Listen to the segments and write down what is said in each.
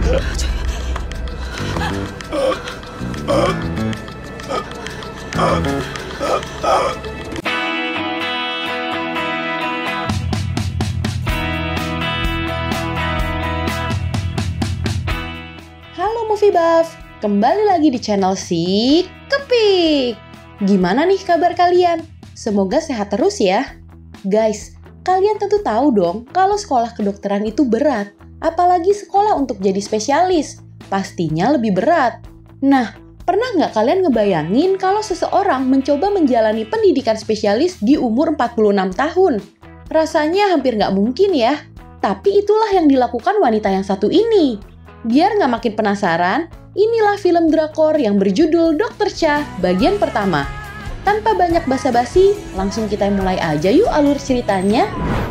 Halo Movie Buff, kembali lagi di channel si Kepik. Gimana nih kabar kalian? Semoga sehat terus ya. Guys, kalian tentu tahu dong kalau sekolah kedokteran itu berat. Apalagi sekolah untuk jadi spesialis, pastinya lebih berat. Nah, pernah nggak kalian ngebayangin kalau seseorang mencoba menjalani pendidikan spesialis di umur 46 tahun? Rasanya hampir nggak mungkin ya. Tapi itulah yang dilakukan wanita yang satu ini. Biar nggak makin penasaran, inilah film drakor yang berjudul Dr. Cha bagian pertama. Tanpa banyak basa-basi, langsung kita mulai aja yuk alur ceritanya.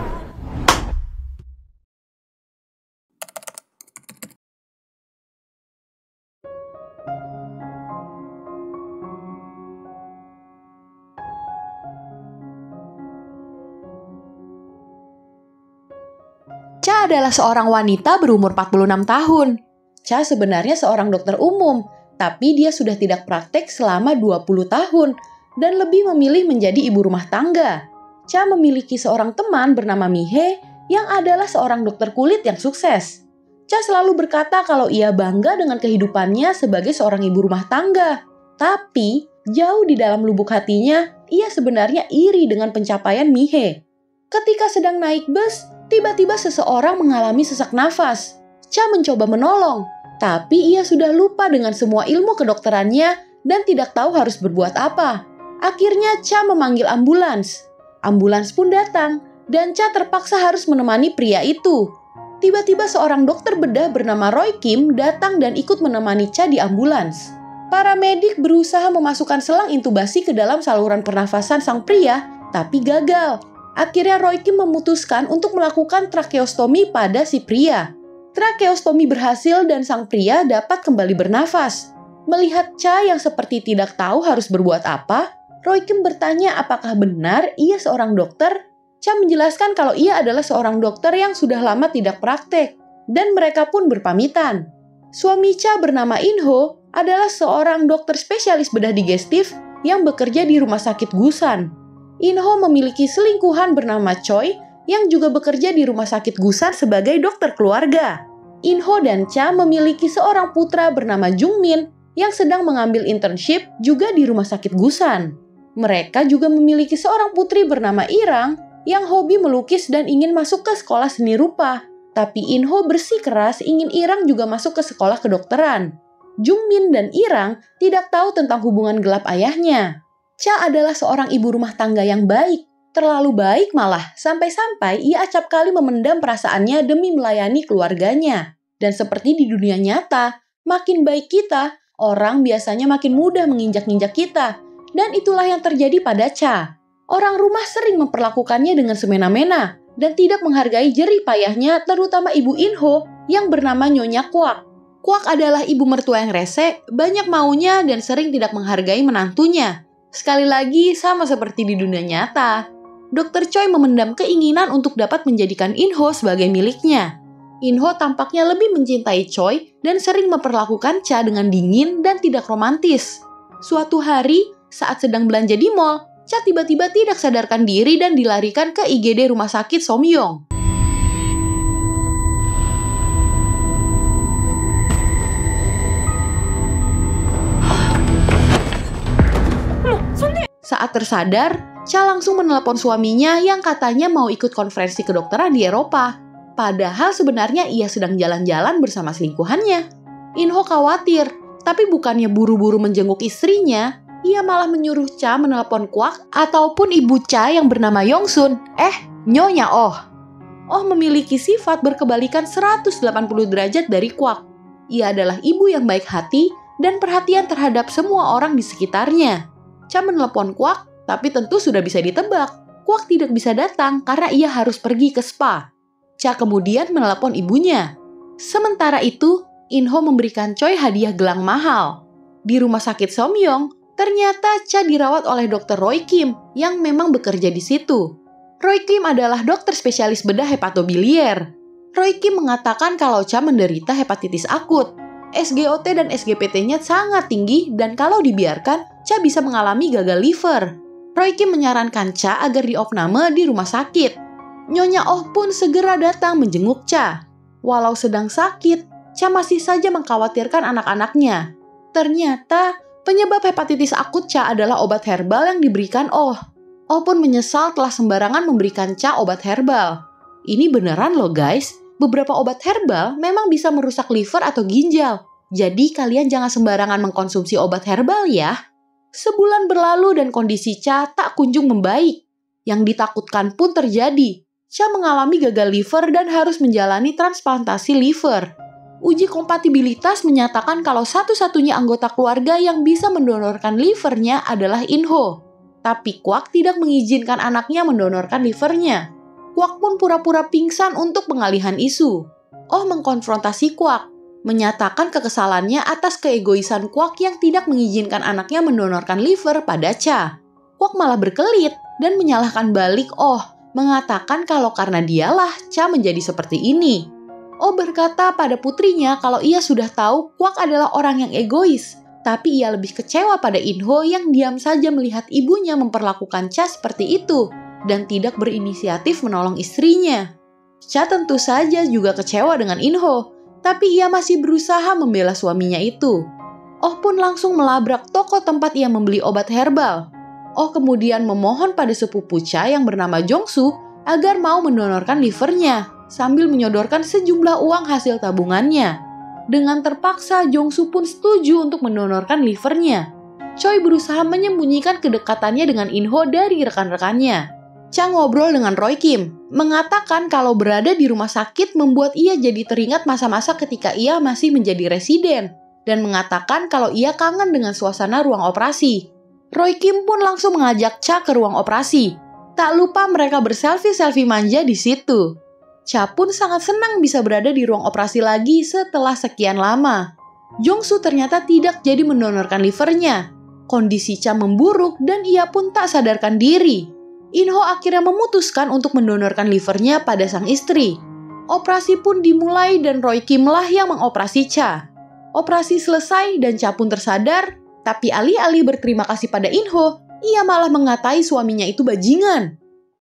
Cha adalah seorang wanita berumur 46 tahun. Cha sebenarnya seorang dokter umum, tapi dia sudah tidak praktek selama 20 tahun dan lebih memilih menjadi ibu rumah tangga. Cha memiliki seorang teman bernama Mihe yang adalah seorang dokter kulit yang sukses. Cha selalu berkata kalau ia bangga dengan kehidupannya sebagai seorang ibu rumah tangga. Tapi, jauh di dalam lubuk hatinya, ia sebenarnya iri dengan pencapaian Mihe. Ketika sedang naik bus, tiba-tiba seseorang mengalami sesak nafas. Cha mencoba menolong, tapi ia sudah lupa dengan semua ilmu kedokterannya dan tidak tahu harus berbuat apa. Akhirnya Cha memanggil ambulans. Ambulans pun datang, dan Cha terpaksa harus menemani pria itu. Tiba-tiba seorang dokter bedah bernama Roy Kim datang dan ikut menemani Cha di ambulans. Para medik berusaha memasukkan selang intubasi ke dalam saluran pernafasan sang pria, tapi gagal. Akhirnya Roy Kim memutuskan untuk melakukan tracheostomi pada si pria. Tracheostomi berhasil dan sang pria dapat kembali bernafas. Melihat Cha yang seperti tidak tahu harus berbuat apa, Roy Kim bertanya apakah benar ia seorang dokter. Cha menjelaskan kalau ia adalah seorang dokter yang sudah lama tidak praktek, dan mereka pun berpamitan. Suami Cha bernama In-ho adalah seorang dokter spesialis bedah digestif yang bekerja di rumah sakit Gusan. In-ho memiliki selingkuhan bernama Choi yang juga bekerja di rumah sakit Gusan sebagai dokter keluarga. In-ho dan Cha memiliki seorang putra bernama Jung-min yang sedang mengambil internship juga di rumah sakit Gusan. Mereka juga memiliki seorang putri bernama Irang yang hobi melukis dan ingin masuk ke sekolah seni rupa. Tapi In-ho bersikeras ingin Irang juga masuk ke sekolah kedokteran. Jung-min dan Irang tidak tahu tentang hubungan gelap ayahnya. Cha adalah seorang ibu rumah tangga yang baik, terlalu baik malah, sampai-sampai ia acap kali memendam perasaannya demi melayani keluarganya. Dan seperti di dunia nyata, makin baik kita, orang biasanya makin mudah menginjak-injak kita. Dan itulah yang terjadi pada Cha. Orang rumah sering memperlakukannya dengan semena-mena, dan tidak menghargai jerih payahnya, terutama ibu In-ho yang bernama Nyonya Kwak. Kwak adalah ibu mertua yang rese, banyak maunya dan sering tidak menghargai menantunya. Sekali lagi, sama seperti di dunia nyata. Dr. Choi memendam keinginan untuk dapat menjadikan In-ho sebagai miliknya. In-ho tampaknya lebih mencintai Choi dan sering memperlakukan Cha dengan dingin dan tidak romantis. Suatu hari, saat sedang belanja di mall, Cha tiba-tiba tidak sadarkan diri dan dilarikan ke IGD rumah sakit Somyong. Saat tersadar, Cha langsung menelepon suaminya yang katanya mau ikut konferensi kedokteran di Eropa. Padahal sebenarnya ia sedang jalan-jalan bersama selingkuhannya. In-ho khawatir, tapi bukannya buru-buru menjenguk istrinya, ia malah menyuruh Cha menelepon Kwak ataupun ibu Cha yang bernama Yongsun. Nyonya Oh. Oh memiliki sifat berkebalikan 180 derajat dari Kwak. Ia adalah ibu yang baik hati dan perhatian terhadap semua orang di sekitarnya. Cha menelepon Kwak, tapi tentu sudah bisa ditebak. Kwak tidak bisa datang karena ia harus pergi ke spa. Cha kemudian menelepon ibunya. Sementara itu, In-ho memberikan Choi hadiah gelang mahal. Di rumah sakit Somyong, ternyata Cha dirawat oleh Dr. Roy Kim yang memang bekerja di situ. Roy Kim adalah dokter spesialis bedah hepatobilier. Roy Kim mengatakan kalau Cha menderita hepatitis akut. SGOT dan SGPT-nya sangat tinggi dan kalau dibiarkan, Cha bisa mengalami gagal liver. Roy Kim menyarankan Cha agar diopname di rumah sakit. Nyonya Oh pun segera datang menjenguk Cha. Walau sedang sakit, Cha masih saja mengkhawatirkan anak-anaknya. Ternyata, penyebab hepatitis akut Cha adalah obat herbal yang diberikan Oh. Oh pun menyesal telah sembarangan memberikan Cha obat herbal. Ini beneran loh guys, beberapa obat herbal memang bisa merusak liver atau ginjal. Jadi kalian jangan sembarangan mengkonsumsi obat herbal ya. Sebulan berlalu dan kondisi Cha tak kunjung membaik. Yang ditakutkan pun terjadi. Cha mengalami gagal liver dan harus menjalani transplantasi liver. Uji kompatibilitas menyatakan kalau satu-satunya anggota keluarga yang bisa mendonorkan livernya adalah In-ho. Tapi Kwak tidak mengizinkan anaknya mendonorkan livernya. Kwak pun pura-pura pingsan untuk pengalihan isu. Oh mengkonfrontasi Kwak, menyatakan kekesalannya atas keegoisan Kwak yang tidak mengizinkan anaknya mendonorkan liver pada Cha. Kwak malah berkelit dan menyalahkan balik Oh, mengatakan kalau karena dialah Cha menjadi seperti ini. Oh berkata pada putrinya kalau ia sudah tahu Kwak adalah orang yang egois, tapi ia lebih kecewa pada In-ho yang diam saja melihat ibunya memperlakukan Cha seperti itu dan tidak berinisiatif menolong istrinya. Cha tentu saja juga kecewa dengan In-ho, tapi ia masih berusaha membela suaminya itu. Oh pun langsung melabrak toko tempat ia membeli obat herbal. Oh kemudian memohon pada sepupu Cha yang bernama Jong-su agar mau mendonorkan livernya, sambil menyodorkan sejumlah uang hasil tabungannya. Dengan terpaksa, Jong-su pun setuju untuk mendonorkan livernya. Choi berusaha menyembunyikan kedekatannya dengan In-ho dari rekan-rekannya. Cha ngobrol dengan Roy Kim, mengatakan kalau berada di rumah sakit membuat ia jadi teringat masa-masa ketika ia masih menjadi residen, dan mengatakan kalau ia kangen dengan suasana ruang operasi. Roy Kim pun langsung mengajak Cha ke ruang operasi. Tak lupa mereka berselfie-selfie manja di situ. Cha pun sangat senang bisa berada di ruang operasi lagi setelah sekian lama. Jong-su ternyata tidak jadi mendonorkan livernya. Kondisi Cha memburuk dan ia pun tak sadarkan diri. In-ho akhirnya memutuskan untuk mendonorkan livernya pada sang istri. Operasi pun dimulai dan Roy Kim lah yang mengoperasi Cha. Operasi selesai dan Cha pun tersadar, tapi alih-alih berterima kasih pada In-ho, ia malah mengatai suaminya itu bajingan.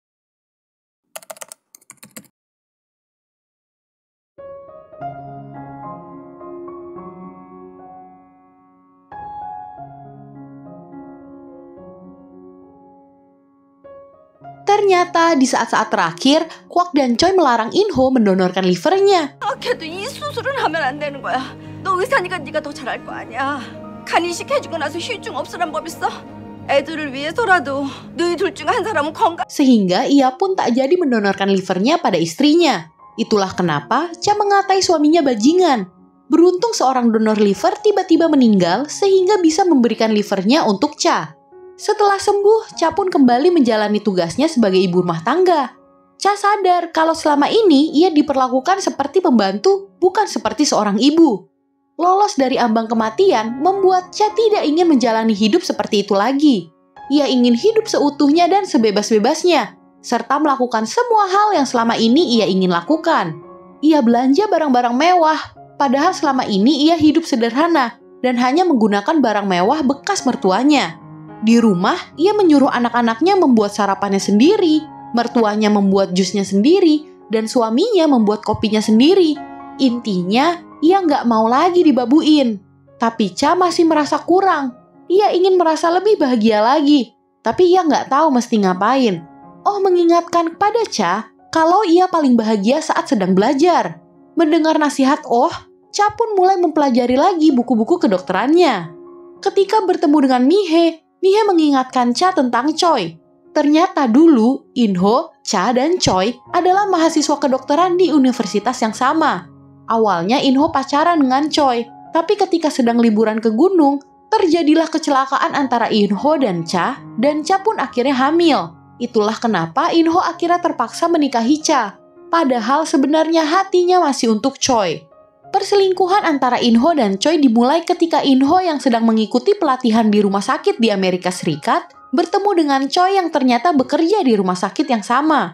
Ternyata di saat-saat terakhir, Kwak dan Choi melarang In-ho mendonorkan livernya. 걔도 이 수술은 하면 안 되는 거야. 너 의사니까 네가 더 잘할 거 아니야. 간 이식 해주고 나서 휴증 없으란 법 있어? 애들을 위해서라도 너희 둘 중 한 사람은 건강. Sehingga ia pun tak jadi mendonorkan livernya pada istrinya. Itulah kenapa Cha mengatai suaminya bajingan. Beruntung seorang donor liver tiba-tiba meninggal sehingga bisa memberikan livernya untuk Cha. Setelah sembuh, Cha pun kembali menjalani tugasnya sebagai ibu rumah tangga. Cha sadar kalau selama ini ia diperlakukan seperti pembantu, bukan seperti seorang ibu. Lolos dari ambang kematian membuat Cha tidak ingin menjalani hidup seperti itu lagi. Ia ingin hidup seutuhnya dan sebebas-bebasnya, serta melakukan semua hal yang selama ini ia ingin lakukan. Ia belanja barang-barang mewah, padahal selama ini ia hidup sederhana dan hanya menggunakan barang mewah bekas mertuanya. Di rumah, ia menyuruh anak-anaknya membuat sarapannya sendiri, mertuanya membuat jusnya sendiri, dan suaminya membuat kopinya sendiri. Intinya, ia nggak mau lagi dibabuin. Tapi Cha masih merasa kurang. Ia ingin merasa lebih bahagia lagi, tapi ia nggak tahu mesti ngapain. Oh mengingatkan kepada Cha kalau ia paling bahagia saat sedang belajar. Mendengar nasihat Oh, Cha pun mulai mempelajari lagi buku-buku kedokterannya. Ketika bertemu dengan Mihe mengingatkan Cha tentang Choi. Ternyata dulu In-ho, Cha, dan Choi adalah mahasiswa kedokteran di universitas yang sama. Awalnya In-ho pacaran dengan Choi, tapi ketika sedang liburan ke gunung, terjadilah kecelakaan antara In-ho dan Cha pun akhirnya hamil. Itulah kenapa In-ho akhirnya terpaksa menikahi Cha. Padahal sebenarnya hatinya masih untuk Choi. Perselingkuhan antara In-ho dan Choi dimulai ketika In-ho yang sedang mengikuti pelatihan di rumah sakit di Amerika Serikat bertemu dengan Choi yang ternyata bekerja di rumah sakit yang sama.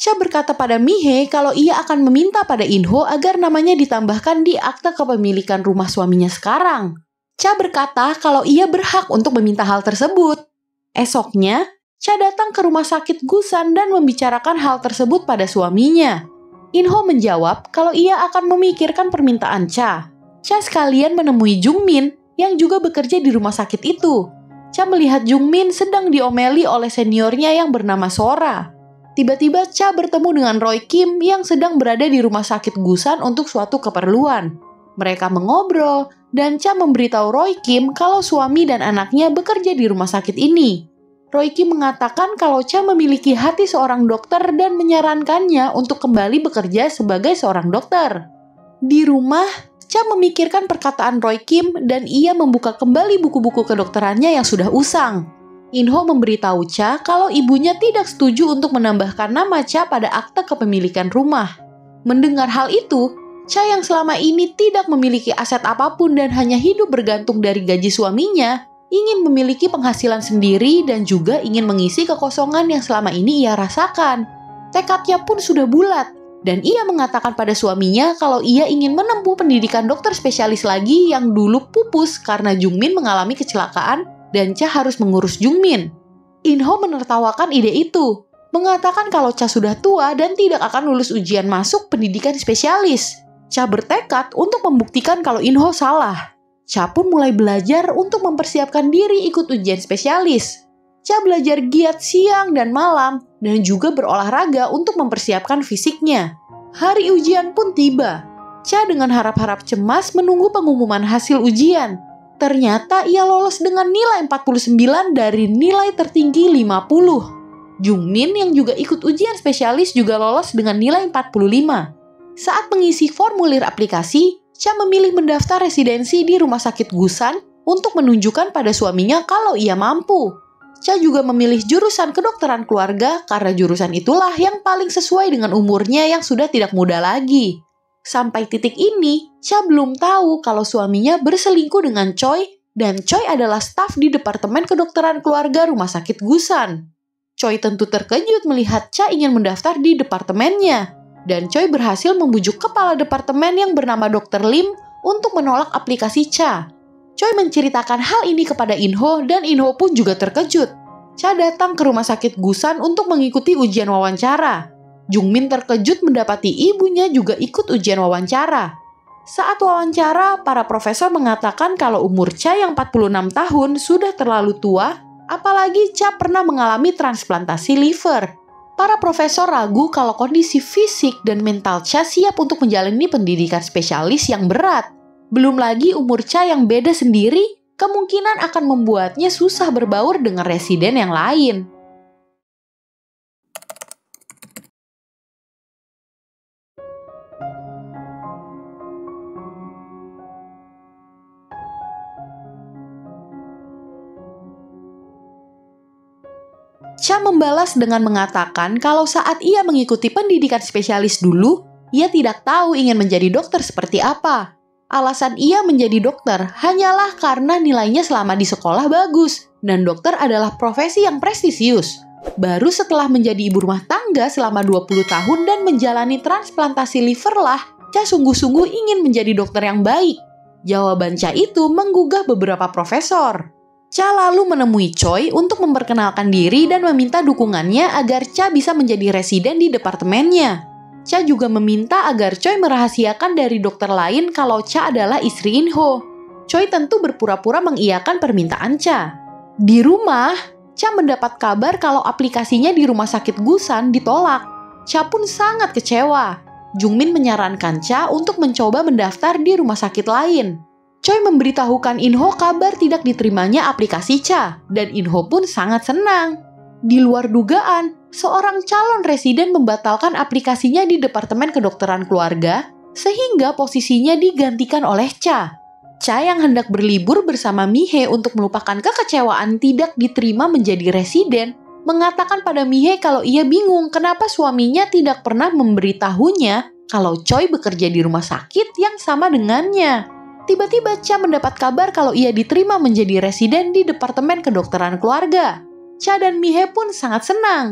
Cha berkata pada Mihe kalau ia akan meminta pada In-ho agar namanya ditambahkan di akta kepemilikan rumah suaminya sekarang. Cha berkata kalau ia berhak untuk meminta hal tersebut. Esoknya, Cha datang ke rumah sakit Gusan dan membicarakan hal tersebut pada suaminya. In-ho menjawab kalau ia akan memikirkan permintaan Cha. Cha sekalian menemui Jung-min yang juga bekerja di rumah sakit itu. Cha melihat Jung-min sedang diomeli oleh seniornya yang bernama Sora. Tiba-tiba Cha bertemu dengan Roy Kim yang sedang berada di rumah sakit Gusan untuk suatu keperluan. Mereka mengobrol dan Cha memberitahu Roy Kim kalau suami dan anaknya bekerja di rumah sakit ini. Roy Kim mengatakan kalau Cha memiliki hati seorang dokter dan menyarankannya untuk kembali bekerja sebagai seorang dokter. Di rumah, Cha memikirkan perkataan Roy Kim dan ia membuka kembali buku-buku kedokterannya yang sudah usang. In-ho memberitahu Cha kalau ibunya tidak setuju untuk menambahkan nama Cha pada akta kepemilikan rumah. Mendengar hal itu, Cha yang selama ini tidak memiliki aset apapun dan hanya hidup bergantung dari gaji suaminya, ingin memiliki penghasilan sendiri dan juga ingin mengisi kekosongan yang selama ini ia rasakan. Tekadnya pun sudah bulat, dan ia mengatakan pada suaminya kalau ia ingin menempuh pendidikan dokter spesialis lagi yang dulu pupus karena Jung-min mengalami kecelakaan dan Cha harus mengurus Jung-min. In-ho menertawakan ide itu, mengatakan kalau Cha sudah tua dan tidak akan lulus ujian masuk pendidikan spesialis. Cha bertekad untuk membuktikan kalau In-ho salah. Cha pun mulai belajar untuk mempersiapkan diri ikut ujian spesialis. Cha belajar giat siang dan malam dan juga berolahraga untuk mempersiapkan fisiknya. Hari ujian pun tiba. Cha dengan harap-harap cemas menunggu pengumuman hasil ujian. Ternyata ia lolos dengan nilai 49 dari nilai tertinggi 50. Jung-min yang juga ikut ujian spesialis juga lolos dengan nilai 45. Saat mengisi formulir aplikasi, Cha memilih mendaftar residensi di rumah sakit Gusan untuk menunjukkan pada suaminya kalau ia mampu. Cha juga memilih jurusan kedokteran keluarga karena jurusan itulah yang paling sesuai dengan umurnya yang sudah tidak muda lagi. Sampai titik ini, Cha belum tahu kalau suaminya berselingkuh dengan Choi dan Choi adalah staf di Departemen Kedokteran Keluarga Rumah Sakit Gusan. Choi tentu terkejut melihat Cha ingin mendaftar di departemennya. Dan Choi berhasil membujuk kepala departemen yang bernama Dr. Lim untuk menolak aplikasi Cha. Choi menceritakan hal ini kepada In-ho dan In-ho pun juga terkejut. Cha datang ke rumah sakit Gusan untuk mengikuti ujian wawancara. Jung-min terkejut mendapati ibunya juga ikut ujian wawancara. Saat wawancara, para profesor mengatakan kalau umur Cha yang 46 tahun sudah terlalu tua, apalagi Cha pernah mengalami transplantasi liver. Para profesor ragu kalau kondisi fisik dan mental Cha siap untuk menjalani pendidikan spesialis yang berat. Belum lagi umur Cha yang beda sendiri, kemungkinan akan membuatnya susah berbaur dengan residen yang lain. Cha membalas dengan mengatakan kalau saat ia mengikuti pendidikan spesialis dulu, ia tidak tahu ingin menjadi dokter seperti apa. Alasan ia menjadi dokter hanyalah karena nilainya selama di sekolah bagus, dan dokter adalah profesi yang prestisius. Baru setelah menjadi ibu rumah tangga selama 20 tahun dan menjalani transplantasi liver lah, Cha sungguh-sungguh ingin menjadi dokter yang baik. Jawaban Cha itu menggugah beberapa profesor. Cha lalu menemui Choi untuk memperkenalkan diri dan meminta dukungannya agar Cha bisa menjadi residen di departemennya. Cha juga meminta agar Choi merahasiakan dari dokter lain kalau Cha adalah istri In-ho. Choi tentu berpura-pura mengiyakan permintaan Cha. Di rumah, Cha mendapat kabar kalau aplikasinya di rumah sakit Gusan ditolak. Cha pun sangat kecewa. Jung-min menyarankan Cha untuk mencoba mendaftar di rumah sakit lain. Choi memberitahukan In-ho kabar tidak diterimanya aplikasi Cha, dan In-ho pun sangat senang. Di luar dugaan, seorang calon residen membatalkan aplikasinya di Departemen Kedokteran Keluarga, sehingga posisinya digantikan oleh Cha. Cha yang hendak berlibur bersama Mihe untuk melupakan kekecewaan tidak diterima menjadi residen, mengatakan pada Mihe kalau ia bingung kenapa suaminya tidak pernah memberitahunya kalau Choi bekerja di rumah sakit yang sama dengannya. Tiba-tiba Cha mendapat kabar kalau ia diterima menjadi residen di Departemen Kedokteran Keluarga. Cha dan Mihe pun sangat senang.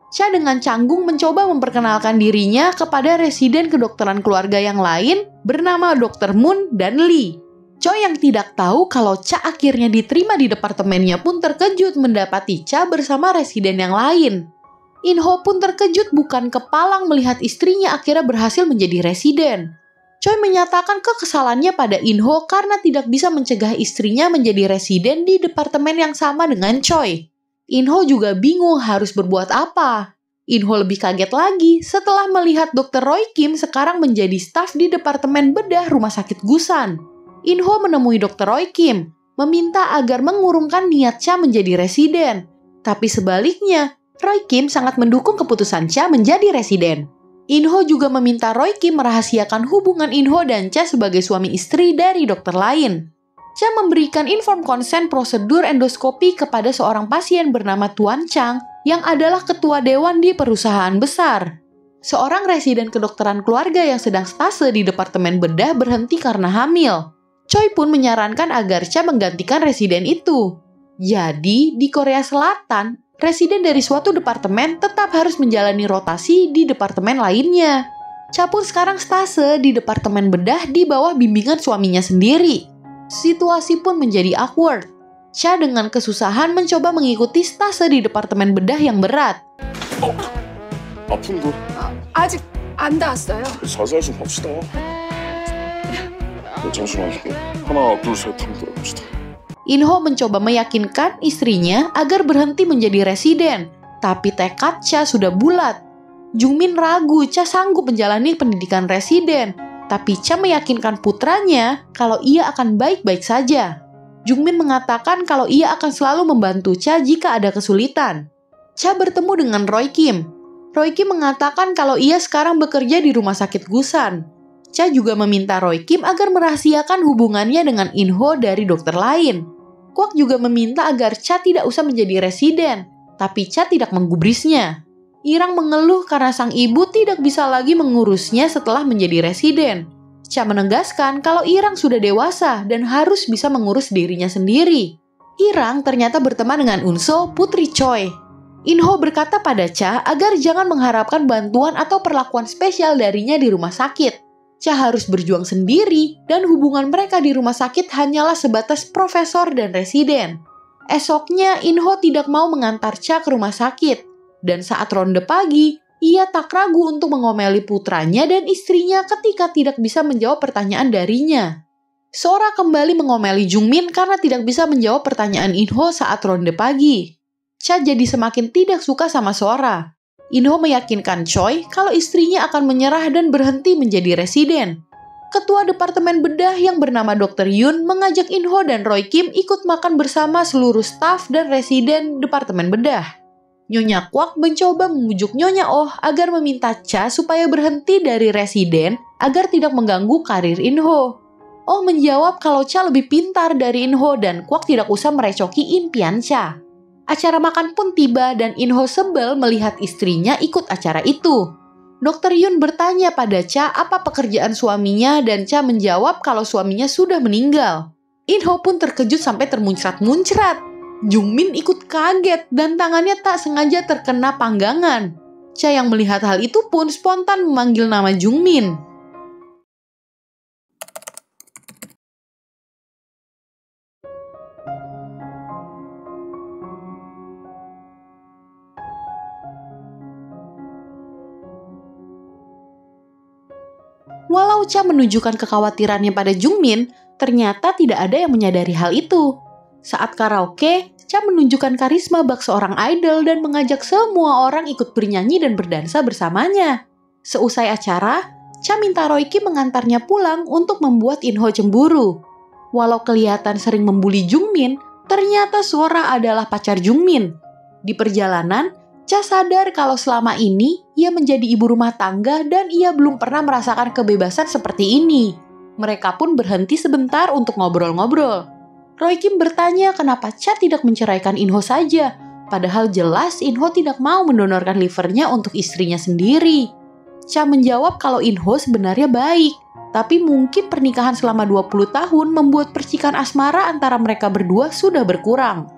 Cha dengan canggung mencoba memperkenalkan dirinya kepada residen kedokteran keluarga yang lain bernama Dr. Moon dan Lee. Choi yang tidak tahu kalau Cha akhirnya diterima di departemennya pun terkejut mendapati Cha bersama residen yang lain. In-ho pun terkejut bukan kepalang melihat istrinya akhirnya berhasil menjadi residen. Choi menyatakan kekesalannya pada In-ho karena tidak bisa mencegah istrinya menjadi residen di departemen yang sama dengan Choi. In-ho juga bingung harus berbuat apa. In-ho lebih kaget lagi setelah melihat Dr. Roy Kim sekarang menjadi staf di departemen bedah rumah sakit Gusan. In-ho menemui Dr. Roy Kim, meminta agar mengurungkan niat Cha menjadi residen. Tapi sebaliknya, Roy Kim sangat mendukung keputusan Cha menjadi residen. In-ho juga meminta Roy Kim merahasiakan hubungan In-ho dan Cha sebagai suami istri dari dokter lain. Cha memberikan inform konsen prosedur endoskopi kepada seorang pasien bernama Tuan Chang yang adalah ketua dewan di perusahaan besar. Seorang residen kedokteran keluarga yang sedang stase di departemen bedah berhenti karena hamil. Choi pun menyarankan agar Cha menggantikan residen itu. Jadi, di Korea Selatan, residen dari suatu departemen tetap harus menjalani rotasi di departemen lainnya. Cha pun sekarang stase di departemen bedah di bawah bimbingan suaminya sendiri. Situasi pun menjadi awkward. Cha dengan kesusahan mencoba mengikuti stase di departemen bedah yang berat. 아픈 거 아직 안 닿았어요. 자세히 좀 봅시다. 잠시만요. 하나, 둘, 셋 한번 들어봅시다. In-ho mencoba meyakinkan istrinya agar berhenti menjadi residen, tapi tekad Cha sudah bulat. Jungmin ragu Cha sanggup menjalani pendidikan residen, tapi Cha meyakinkan putranya kalau ia akan baik-baik saja. Jungmin mengatakan kalau ia akan selalu membantu Cha jika ada kesulitan. Cha bertemu dengan Roy Kim. Roy Kim mengatakan kalau ia sekarang bekerja di rumah sakit Gusan. Cha juga meminta Roy Kim agar merahasiakan hubungannya dengan In-ho dari dokter lain. Kwak juga meminta agar Cha tidak usah menjadi residen, tapi Cha tidak menggubrisnya. Irang mengeluh karena sang ibu tidak bisa lagi mengurusnya setelah menjadi residen. Cha menegaskan kalau Irang sudah dewasa dan harus bisa mengurus dirinya sendiri. Irang ternyata berteman dengan Unso, putri Choi. In-ho berkata pada Cha agar jangan mengharapkan bantuan atau perlakuan spesial darinya di rumah sakit. Cha harus berjuang sendiri dan hubungan mereka di rumah sakit hanyalah sebatas profesor dan residen. Esoknya In-ho tidak mau mengantar Cha ke rumah sakit. Dan saat ronde pagi, ia tak ragu untuk mengomeli putranya dan istrinya ketika tidak bisa menjawab pertanyaan darinya. Sora kembali mengomeli Jungmin karena tidak bisa menjawab pertanyaan In-ho saat ronde pagi. Cha jadi semakin tidak suka sama Sora. In-ho meyakinkan Choi kalau istrinya akan menyerah dan berhenti menjadi residen. Ketua Departemen Bedah yang bernama Dr. Yun mengajak In-ho dan Roy Kim ikut makan bersama seluruh staf dan residen Departemen Bedah. Nyonya Kwak mencoba membujuk Nyonya Oh agar meminta Cha supaya berhenti dari residen agar tidak mengganggu karir In-ho. Oh menjawab kalau Cha lebih pintar dari In-ho dan Kwak tidak usah merecoki impian Cha. Acara makan pun tiba dan In-ho sebel melihat istrinya ikut acara itu. Dr. Yun bertanya pada Cha apa pekerjaan suaminya dan Cha menjawab kalau suaminya sudah meninggal. In-ho pun terkejut sampai termuncrat-muncrat. Jungmin ikut kaget dan tangannya tak sengaja terkena panggangan. Cha yang melihat hal itu pun spontan memanggil nama Jungmin. Walau Cha menunjukkan kekhawatirannya pada Jungmin, ternyata tidak ada yang menyadari hal itu. Saat karaoke, Cha menunjukkan karisma bak seorang idol dan mengajak semua orang ikut bernyanyi dan berdansa bersamanya. Seusai acara, Cha minta Roy Kim mengantarnya pulang untuk membuat In-ho cemburu. Walau kelihatan sering membuli Jungmin, ternyata Sora adalah pacar Jungmin. Di perjalanan, Cha sadar kalau selama ini ia menjadi ibu rumah tangga dan ia belum pernah merasakan kebebasan seperti ini. Mereka pun berhenti sebentar untuk ngobrol-ngobrol. Roy Kim bertanya kenapa Cha tidak menceraikan In-ho saja, padahal jelas In-ho tidak mau mendonorkan livernya untuk istrinya sendiri. Cha menjawab kalau In-ho sebenarnya baik, tapi mungkin pernikahan selama 20 tahun membuat percikan asmara antara mereka berdua sudah berkurang.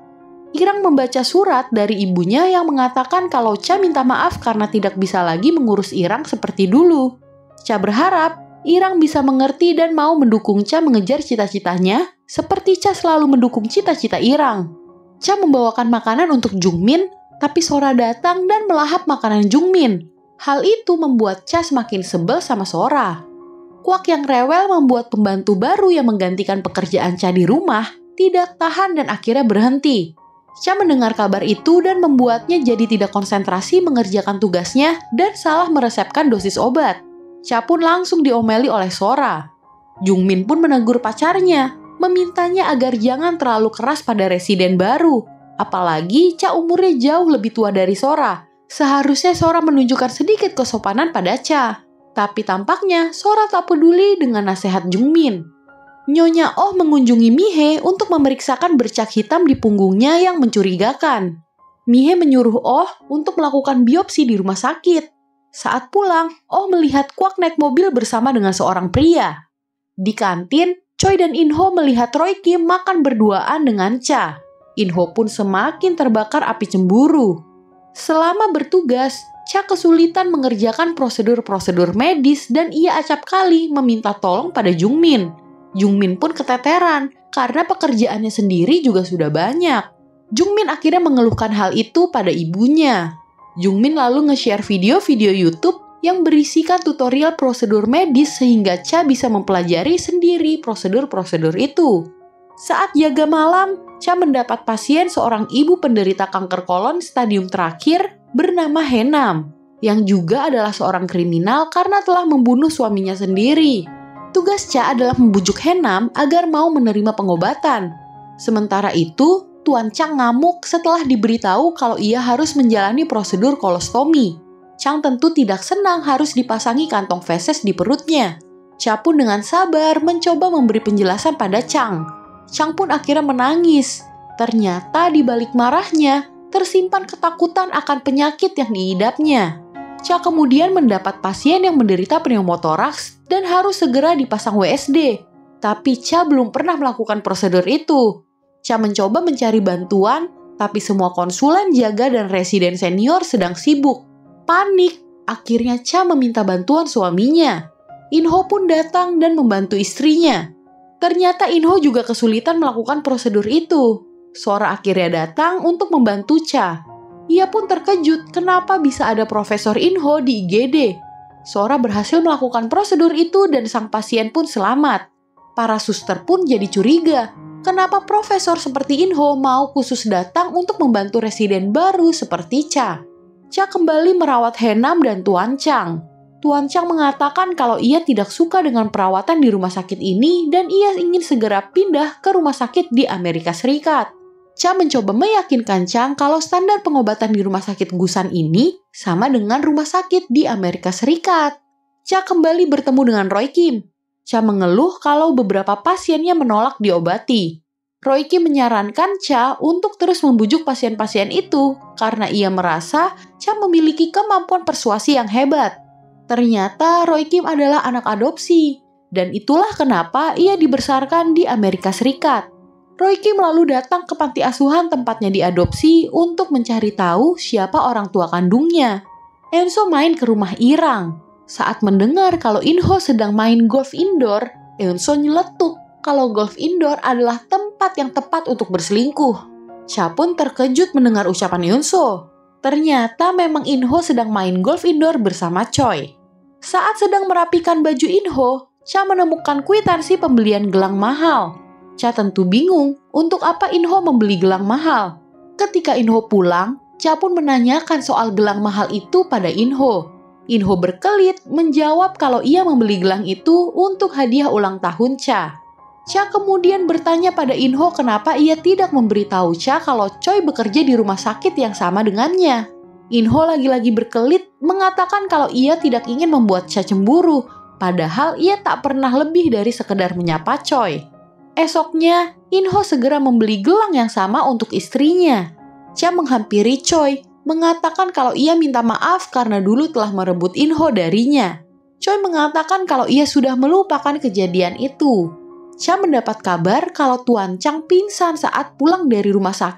Irang membaca surat dari ibunya yang mengatakan kalau Cha minta maaf karena tidak bisa lagi mengurus Irang seperti dulu. Cha berharap Irang bisa mengerti dan mau mendukung Cha mengejar cita-citanya, seperti Cha selalu mendukung cita-cita Irang. Cha membawakan makanan untuk Jungmin, tapi Sora datang dan melahap makanan Jungmin. Hal itu membuat Cha semakin sebel sama Sora. Kwak yang rewel membuat pembantu baru yang menggantikan pekerjaan Cha di rumah tidak tahan dan akhirnya berhenti. Cha mendengar kabar itu dan membuatnya jadi tidak konsentrasi mengerjakan tugasnya dan salah meresepkan dosis obat. Cha pun langsung diomeli oleh Sora. Jungmin pun menegur pacarnya, memintanya agar jangan terlalu keras pada residen baru. Apalagi Cha umurnya jauh lebih tua dari Sora. Seharusnya Sora menunjukkan sedikit kesopanan pada Cha. Tapi tampaknya Sora tak peduli dengan nasihat Jungmin. Nyonya Oh mengunjungi Mihe untuk memeriksakan bercak hitam di punggungnya yang mencurigakan. Mihe menyuruh Oh untuk melakukan biopsi di rumah sakit. Saat pulang, Oh melihat Kwak naik mobil bersama dengan seorang pria. Di kantin, Choi dan In-ho melihat Roy Kim makan berduaan dengan Cha. In-ho pun semakin terbakar api cemburu. Selama bertugas, Cha kesulitan mengerjakan prosedur-prosedur medis dan ia acap kali meminta tolong pada Jungmin. Jungmin pun keteteran karena pekerjaannya sendiri juga sudah banyak. Jungmin akhirnya mengeluhkan hal itu pada ibunya. Jungmin lalu nge-share video-video YouTube yang berisikan tutorial prosedur medis sehingga Cha bisa mempelajari sendiri prosedur-prosedur itu. Saat jaga malam, Cha mendapat pasien seorang ibu penderita kanker kolon stadium terakhir bernama Henam, yang juga adalah seorang kriminal karena telah membunuh suaminya sendiri. Tugas Cha adalah membujuk Henam agar mau menerima pengobatan. Sementara itu, Tuan Chang ngamuk setelah diberitahu kalau ia harus menjalani prosedur kolostomi. Chang tentu tidak senang harus dipasangi kantong feses di perutnya. Cha pun dengan sabar mencoba memberi penjelasan pada Chang. Chang pun akhirnya menangis. Ternyata di balik marahnya, tersimpan ketakutan akan penyakit yang diidapnya. Cha kemudian mendapat pasien yang menderita pneumotoraks dan harus segera dipasang WSD. Tapi Cha belum pernah melakukan prosedur itu. Cha mencoba mencari bantuan, tapi semua konsulen jaga dan residen senior sedang sibuk. Panik, akhirnya Cha meminta bantuan suaminya. In-ho pun datang dan membantu istrinya. Ternyata In-ho juga kesulitan melakukan prosedur itu. Sora akhirnya datang untuk membantu Cha. Ia pun terkejut kenapa bisa ada Profesor In-ho di IGD. Sora berhasil melakukan prosedur itu dan sang pasien pun selamat. Para suster pun jadi curiga. Kenapa profesor seperti In-ho mau khusus datang untuk membantu residen baru seperti Cha? Cha kembali merawat Henam dan Tuan Chang. Tuan Chang mengatakan kalau ia tidak suka dengan perawatan di rumah sakit ini dan ia ingin segera pindah ke rumah sakit di Amerika Serikat. Cha mencoba meyakinkan Chang kalau standar pengobatan di rumah sakit Gusan ini sama dengan rumah sakit di Amerika Serikat. Cha kembali bertemu dengan Roy Kim. Cha mengeluh kalau beberapa pasiennya menolak diobati. Roy Kim menyarankan Cha untuk terus membujuk pasien-pasien itu karena ia merasa Cha memiliki kemampuan persuasi yang hebat. Ternyata Roy Kim adalah anak adopsi, dan itulah kenapa ia dibesarkan di Amerika Serikat. Roy Kim lalu datang ke panti asuhan tempatnya diadopsi untuk mencari tahu siapa orang tua kandungnya. Eunso main ke rumah Irang. Saat mendengar kalau In-ho sedang main golf indoor, Eunso nyeletuk kalau golf indoor adalah tempat yang tepat untuk berselingkuh. Cha pun terkejut mendengar ucapan Eunso. Ternyata memang In-ho sedang main golf indoor bersama Choi. Saat sedang merapikan baju In-ho, Cha menemukan kwitansi pembelian gelang mahal. Cha tentu bingung untuk apa In-ho membeli gelang mahal. Ketika In-ho pulang, Cha pun menanyakan soal gelang mahal itu pada In-ho. In-ho berkelit menjawab kalau ia membeli gelang itu untuk hadiah ulang tahun Cha. Cha kemudian bertanya pada In-ho kenapa ia tidak memberitahu Cha kalau Choi bekerja di rumah sakit yang sama dengannya. In-ho lagi-lagi berkelit mengatakan kalau ia tidak ingin membuat Cha cemburu, padahal ia tak pernah lebih dari sekedar menyapa Choi. Esoknya, In-ho segera membeli gelang yang sama untuk istrinya. Cha menghampiri Choi, mengatakan kalau ia minta maaf karena dulu telah merebut In-ho darinya. Choi mengatakan kalau ia sudah melupakan kejadian itu. Cha mendapat kabar kalau Tuan Chang pingsan saat pulang dari rumah sakit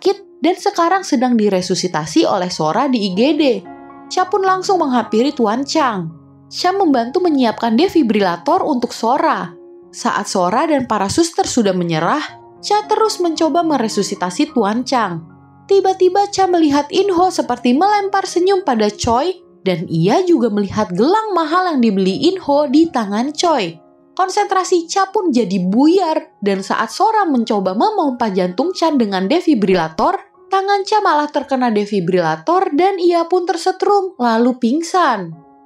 dan sekarang sedang diresusitasi oleh Sora di IGD. Cha pun langsung menghampiri Tuan Chang. Cha membantu menyiapkan defibrilator untuk Sora. Saat Sora dan para suster sudah menyerah, Cha terus mencoba meresusitasi Tuan Chang. Tiba-tiba Cha melihat In-ho seperti melempar senyum pada Choi, dan ia juga melihat gelang mahal yang dibeli In-ho di tangan Choi. Konsentrasi Cha pun jadi buyar, dan saat Sora mencoba memompa jantung Cha dengan defibrilator, tangan Cha malah terkena defibrilator dan ia pun tersetrum lalu pingsan.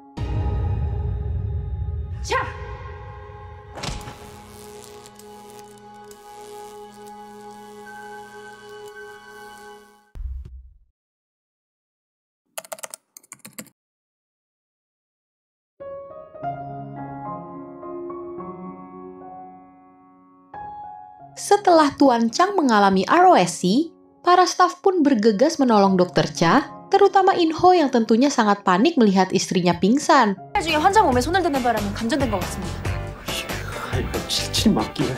Cha! Setelah Tuan Chang mengalami ROSC, para staf pun bergegas menolong Dokter Cha, terutama In-ho yang tentunya sangat panik melihat istrinya pingsan. 중에 환자 몸에 손을 대는 바람에 감전된 것 같습니다. 이거 질질 맞기는.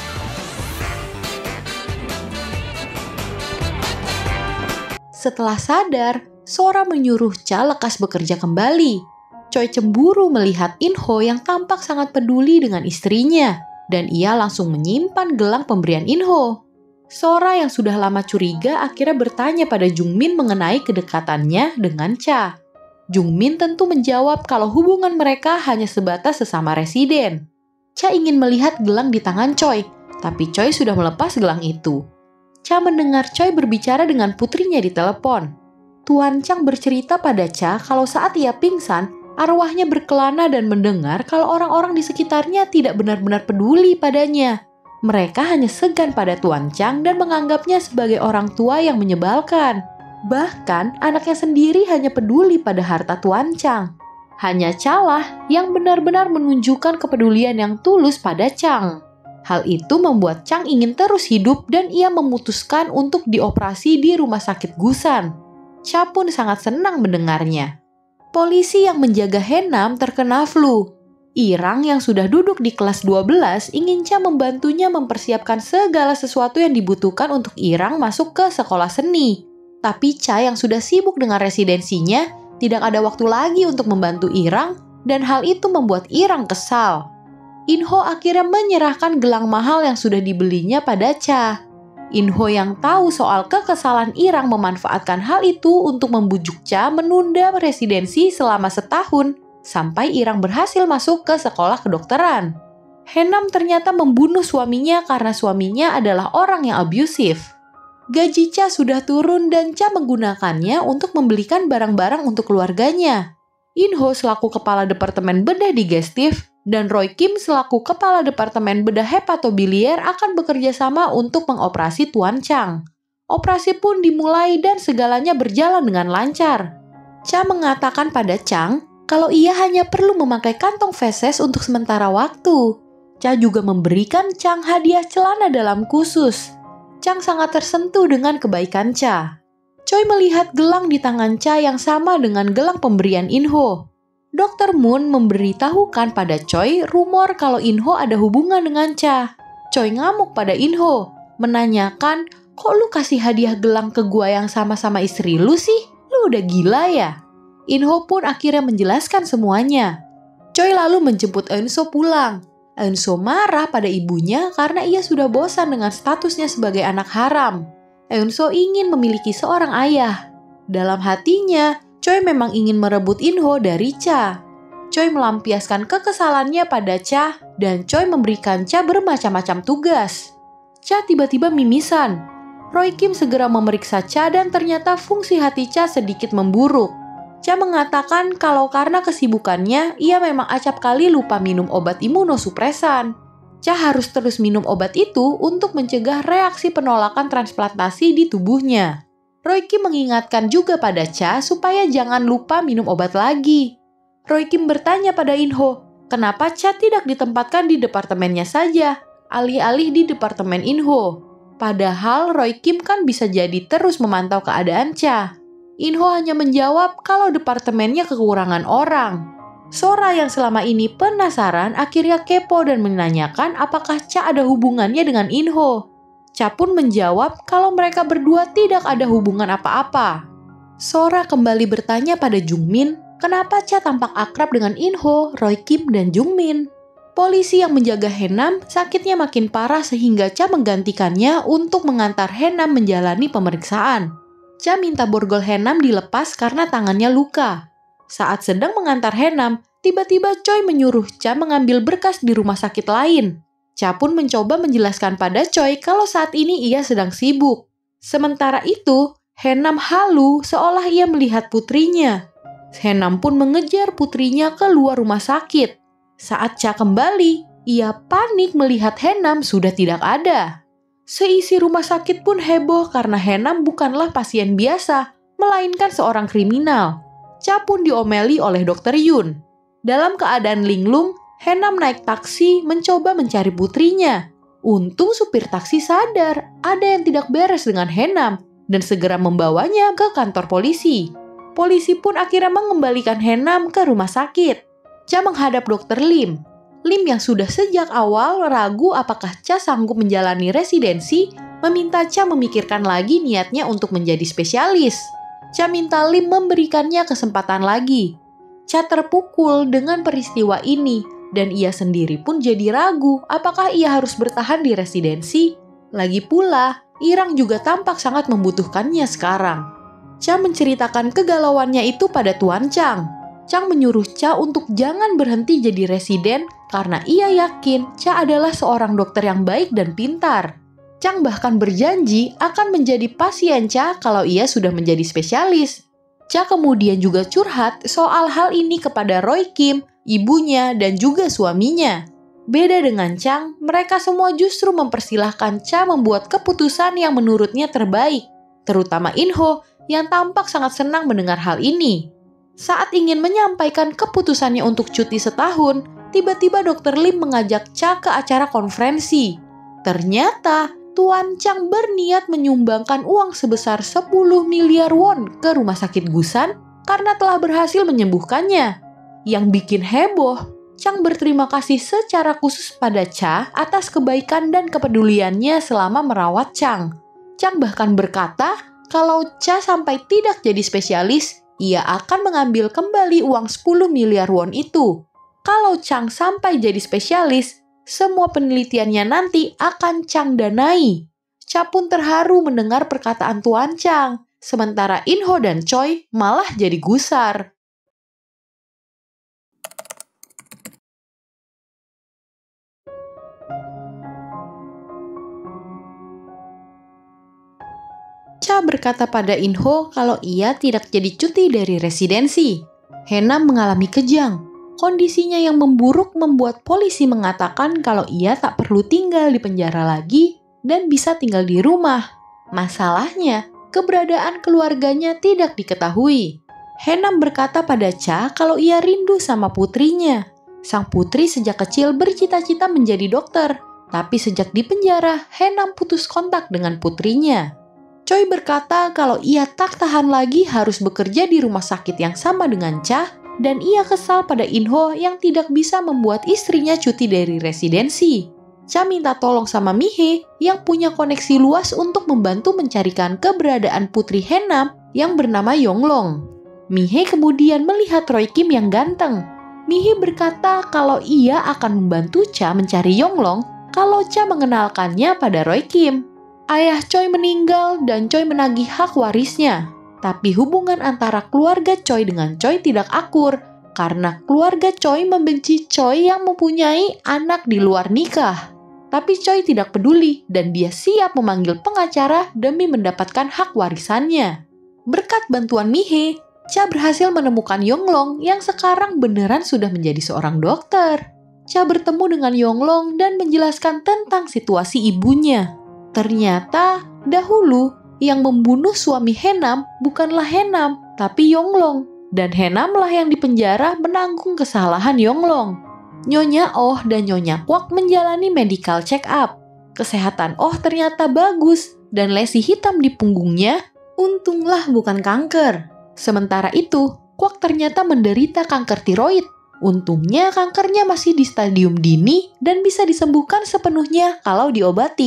Setelah sadar, Sora menyuruh Cha lekas bekerja kembali. Choi cemburu melihat In-ho yang tampak sangat peduli dengan istrinya, dan ia langsung menyimpan gelang pemberian In-ho. Sora yang sudah lama curiga akhirnya bertanya pada Jungmin mengenai kedekatannya dengan Cha. Jungmin tentu menjawab kalau hubungan mereka hanya sebatas sesama residen. Cha ingin melihat gelang di tangan Choi, tapi Choi sudah melepas gelang itu. Cha mendengar Choi berbicara dengan putrinya di telepon. Tuan Chang bercerita pada Cha kalau saat ia pingsan, arwahnya berkelana dan mendengar kalau orang-orang di sekitarnya tidak benar-benar peduli padanya. Mereka hanya segan pada Tuan Chang dan menganggapnya sebagai orang tua yang menyebalkan. Bahkan, anaknya sendiri hanya peduli pada harta Tuan Chang. Hanya Cha lah yang benar-benar menunjukkan kepedulian yang tulus pada Chang. Hal itu membuat Chang ingin terus hidup dan ia memutuskan untuk dioperasi di rumah sakit Gusan. Cha pun sangat senang mendengarnya. Polisi yang menjaga Haenam terkena flu. Irang yang sudah duduk di kelas 12 ingin Cha membantunya mempersiapkan segala sesuatu yang dibutuhkan untuk Irang masuk ke sekolah seni. Tapi Cha yang sudah sibuk dengan residensinya tidak ada waktu lagi untuk membantu Irang dan hal itu membuat Irang kesal. In-ho akhirnya menyerahkan gelang mahal yang sudah dibelinya pada Cha. In-ho yang tahu soal kekesalan Irang memanfaatkan hal itu untuk membujuk Cha menunda residensi selama setahun sampai Irang berhasil masuk ke sekolah kedokteran. Haenam ternyata membunuh suaminya karena suaminya adalah orang yang abusif. Gaji Cha sudah turun dan Cha menggunakannya untuk membelikan barang-barang untuk keluarganya. In-ho selaku kepala departemen bedah digestif dan Roy Kim selaku kepala departemen bedah hepatobilier akan bekerja sama untuk mengoperasi Tuan Chang. Operasi pun dimulai dan segalanya berjalan dengan lancar. Cha mengatakan pada Chang kalau ia hanya perlu memakai kantong feses untuk sementara waktu. Cha juga memberikan Chang hadiah celana dalam khusus. Chang sangat tersentuh dengan kebaikan Cha. Choi melihat gelang di tangan Cha yang sama dengan gelang pemberian In-ho. Dr. Moon memberitahukan pada Choi rumor kalau In-ho ada hubungan dengan Cha. Choi ngamuk pada In-ho, menanyakan, kok lu kasih hadiah gelang ke gua yang sama-sama istri lu sih? Lu udah gila ya? In-ho pun akhirnya menjelaskan semuanya. Choi lalu menjemput Eun-so pulang. Eun-so marah pada ibunya karena ia sudah bosan dengan statusnya sebagai anak haram. Eun-so ingin memiliki seorang ayah. Dalam hatinya, Choi memang ingin merebut In-ho dari Cha. Choi melampiaskan kekesalannya pada Cha dan Choi memberikan Cha bermacam-macam tugas. Cha tiba-tiba mimisan. Roy Kim segera memeriksa Cha dan ternyata fungsi hati Cha sedikit memburuk. Cha mengatakan kalau karena kesibukannya, ia memang acap kali lupa minum obat imunosupresan. Cha harus terus minum obat itu untuk mencegah reaksi penolakan transplantasi di tubuhnya. Roy Kim mengingatkan juga pada Cha supaya jangan lupa minum obat lagi. Roy Kim bertanya pada In-ho, kenapa Cha tidak ditempatkan di departemennya saja, alih-alih di departemen In-ho. Padahal Roy Kim kan bisa jadi terus memantau keadaan Cha. In-ho hanya menjawab kalau departemennya kekurangan orang. Sora yang selama ini penasaran akhirnya kepo dan menanyakan apakah Cha ada hubungannya dengan In-ho. Cha pun menjawab kalau mereka berdua tidak ada hubungan apa-apa. Sora kembali bertanya pada Jungmin, kenapa Cha tampak akrab dengan In-ho, Roy Kim, dan Jungmin. Polisi yang menjaga Hae-nam sakitnya makin parah sehingga Cha menggantikannya untuk mengantar Hae-nam menjalani pemeriksaan. Cha minta borgol Hae-nam dilepas karena tangannya luka. Saat sedang mengantar Hae-nam, tiba-tiba Choi menyuruh Cha mengambil berkas di rumah sakit lain. Cha pun mencoba menjelaskan pada Choi kalau saat ini ia sedang sibuk. Sementara itu, Hae-nam halu seolah ia melihat putrinya. Hae-nam pun mengejar putrinya keluar rumah sakit. Saat Cha kembali, ia panik melihat Hae-nam sudah tidak ada. Seisi rumah sakit pun heboh karena Hae-nam bukanlah pasien biasa, melainkan seorang kriminal. Cha pun diomeli oleh Dr. Yun. Dalam keadaan linglung, Hae-nam naik taksi mencoba mencari putrinya. Untung supir taksi sadar ada yang tidak beres dengan Hae-nam dan segera membawanya ke kantor polisi. Polisi pun akhirnya mengembalikan Hae-nam ke rumah sakit. Cha menghadap Dr. Lim. Lim yang sudah sejak awal ragu apakah Cha sanggup menjalani residensi, meminta Cha memikirkan lagi niatnya untuk menjadi spesialis. Cha minta Lim memberikannya kesempatan lagi. Cha terpukul dengan peristiwa ini, dan ia sendiri pun jadi ragu apakah ia harus bertahan di residensi. Lagi pula, Irang juga tampak sangat membutuhkannya sekarang. Cha menceritakan kegalauannya itu pada Tuan Chang. Chang menyuruh Cha untuk jangan berhenti jadi residen karena ia yakin Cha adalah seorang dokter yang baik dan pintar. Chang bahkan berjanji akan menjadi pasien Cha kalau ia sudah menjadi spesialis. Cha kemudian juga curhat soal hal ini kepada Roy Kim, ibunya, dan juga suaminya. Beda dengan Chang, mereka semua justru mempersilahkan Cha membuat keputusan yang menurutnya terbaik, terutama In-ho yang tampak sangat senang mendengar hal ini. Saat ingin menyampaikan keputusannya untuk cuti setahun, tiba-tiba Dr. Lim mengajak Cha ke acara konferensi. Ternyata, Tuan Chang berniat menyumbangkan uang sebesar 10 miliar won ke rumah sakit Gusan karena telah berhasil menyembuhkannya. Yang bikin heboh, Chang berterima kasih secara khusus pada Cha atas kebaikan dan kepeduliannya selama merawat Chang. Chang bahkan berkata kalau Cha sampai tidak jadi spesialis, ia akan mengambil kembali uang 10 miliar won itu. Kalau Chang sampai jadi spesialis, semua penelitiannya nanti akan Chang danai. Cha pun terharu mendengar perkataan Tuan Chang, sementara In-ho dan Choi malah jadi gusar. Cha berkata pada In-ho kalau ia tidak jadi cuti dari residensi. Hae-nam mengalami kejang. Kondisinya yang memburuk membuat polisi mengatakan kalau ia tak perlu tinggal di penjara lagi dan bisa tinggal di rumah. Masalahnya, keberadaan keluarganya tidak diketahui. Hae-nam berkata pada Cha kalau ia rindu sama putrinya. Sang putri sejak kecil bercita-cita menjadi dokter, tapi sejak di penjara, Hae-nam putus kontak dengan putrinya. Choi berkata kalau ia tak tahan lagi harus bekerja di rumah sakit yang sama dengan Cha, dan ia kesal pada In-ho yang tidak bisa membuat istrinya cuti dari residensi. Cha minta tolong sama Mi-hee yang punya koneksi luas untuk membantu mencarikan keberadaan putri Hae-nam yang bernama Yonglong. Mi-hee kemudian melihat Roy Kim yang ganteng. Mi-hee berkata kalau ia akan membantu Cha mencari Yonglong kalau Cha mengenalkannya pada Roy Kim. Ayah Choi meninggal dan Choi menagih hak warisnya. Tapi hubungan antara keluarga Choi dengan Choi tidak akur karena keluarga Choi membenci Choi yang mempunyai anak di luar nikah. Tapi Choi tidak peduli dan dia siap memanggil pengacara demi mendapatkan hak warisannya. Berkat bantuan Mi-hee, Cha berhasil menemukan Yonglong yang sekarang beneran sudah menjadi seorang dokter. Cha bertemu dengan Yonglong dan menjelaskan tentang situasi ibunya. Ternyata, dahulu yang membunuh suami Hae-nam bukanlah Hae-nam, tapi Yonglong. Dan Hae-nam lah yang dipenjara menanggung kesalahan Yonglong. Nyonya Oh dan Nyonya Kwak menjalani medical check-up. Kesehatan Oh ternyata bagus, dan lesi hitam di punggungnya, untunglah bukan kanker. Sementara itu, Kwak ternyata menderita kanker tiroid. Untungnya kankernya masih di stadium dini dan bisa disembuhkan sepenuhnya kalau diobati.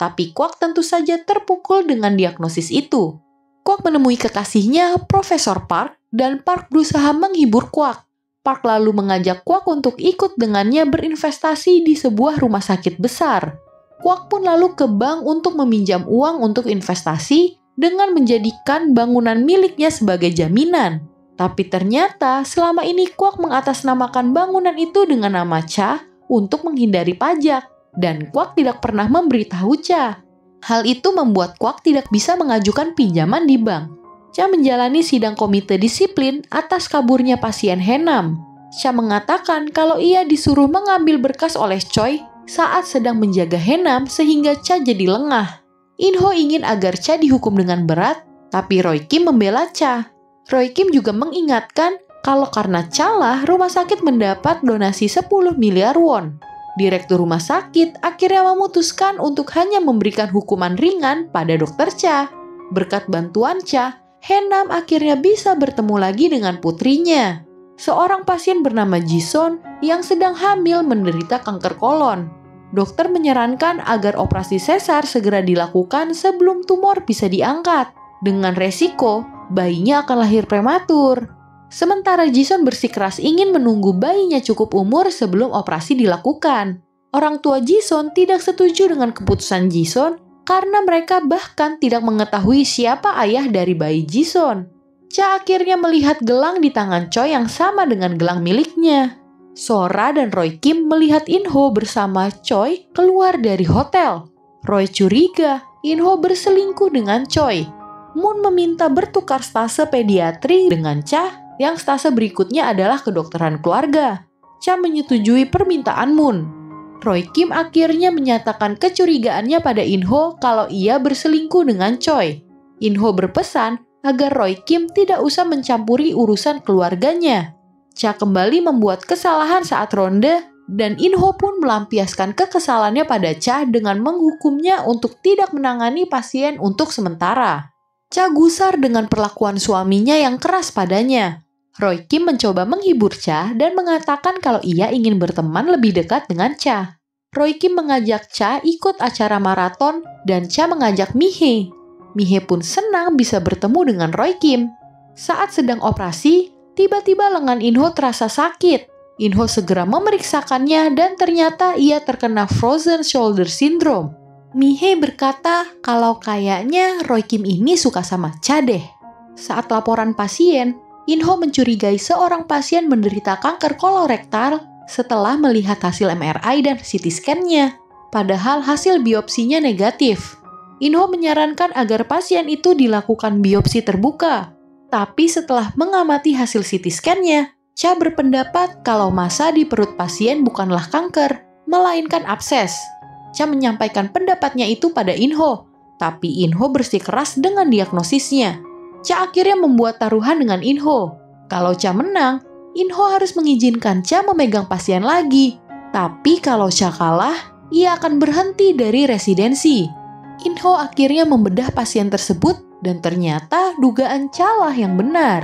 Tapi Kwak tentu saja terpukul dengan diagnosis itu. Kwak menemui kekasihnya, Profesor Park, dan Park berusaha menghibur Kwak. Park lalu mengajak Kwak untuk ikut dengannya berinvestasi di sebuah rumah sakit besar. Kwak pun lalu ke bank untuk meminjam uang untuk investasi dengan menjadikan bangunan miliknya sebagai jaminan. Tapi ternyata selama ini Kwak mengatasnamakan bangunan itu dengan nama Cha untuk menghindari pajak. Dan Kwak tidak pernah memberitahu Cha. Hal itu membuat Kwak tidak bisa mengajukan pinjaman di bank. Cha menjalani sidang komite disiplin atas kaburnya pasien Henam. Cha mengatakan kalau ia disuruh mengambil berkas oleh Choi saat sedang menjaga Henam sehingga Cha jadi lengah. In-ho ingin agar Cha dihukum dengan berat, tapi Roy Kim membela Cha. Roy Kim juga mengingatkan kalau karena Cha rumah sakit mendapat donasi 10 miliar won. Direktur rumah sakit akhirnya memutuskan untuk hanya memberikan hukuman ringan pada dokter Cha. Berkat bantuan Cha, Henam akhirnya bisa bertemu lagi dengan putrinya, seorang pasien bernama Jison yang sedang hamil menderita kanker kolon. Dokter menyarankan agar operasi sesar segera dilakukan sebelum tumor bisa diangkat. Dengan resiko, bayinya akan lahir prematur. Sementara Jison bersikeras ingin menunggu bayinya cukup umur sebelum operasi dilakukan. Orang tua Jison tidak setuju dengan keputusan Jison karena mereka bahkan tidak mengetahui siapa ayah dari bayi Jison. Cha akhirnya melihat gelang di tangan Choi yang sama dengan gelang miliknya. Sora dan Roy Kim melihat In-ho bersama Choi keluar dari hotel. Roy curiga In-ho berselingkuh dengan Choi. Moon meminta bertukar stase pediatri dengan Cha, yang stase berikutnya adalah kedokteran keluarga. Cha menyetujui permintaan Moon. Roy Kim akhirnya menyatakan kecurigaannya pada In-ho kalau ia berselingkuh dengan Choi. In-ho berpesan agar Roy Kim tidak usah mencampuri urusan keluarganya. Cha kembali membuat kesalahan saat ronde, dan In-ho pun melampiaskan kekesalannya pada Cha dengan menghukumnya untuk tidak menangani pasien untuk sementara. Cha gusar dengan perlakuan suaminya yang keras padanya. Roy Kim mencoba menghibur Cha dan mengatakan kalau ia ingin berteman lebih dekat dengan Cha. Roy Kim mengajak Cha ikut acara maraton dan Cha mengajak Mi-hee. Mi-hee pun senang bisa bertemu dengan Roy Kim. Saat sedang operasi, tiba-tiba lengan In-ho terasa sakit. In-ho segera memeriksakannya dan ternyata ia terkena frozen shoulder syndrome. Mi-hee berkata kalau kayaknya Roy Kim ini suka sama Cha deh. Saat laporan pasien, In-ho mencurigai seorang pasien menderita kanker kolorektal setelah melihat hasil MRI dan CT scan-nya. Padahal hasil biopsinya negatif. In-ho menyarankan agar pasien itu dilakukan biopsi terbuka. Tapi setelah mengamati hasil CT scan-nya, Cha berpendapat kalau massa di perut pasien bukanlah kanker, melainkan abses. Cha menyampaikan pendapatnya itu pada In-ho, tapi In-ho bersikeras dengan diagnosisnya. Cha akhirnya membuat taruhan dengan In-ho. Kalau Cha menang, In-ho harus mengizinkan Cha memegang pasien lagi. Tapi kalau Cha kalah, ia akan berhenti dari residensi. In-ho akhirnya membedah pasien tersebut dan ternyata dugaan Cha lah yang benar.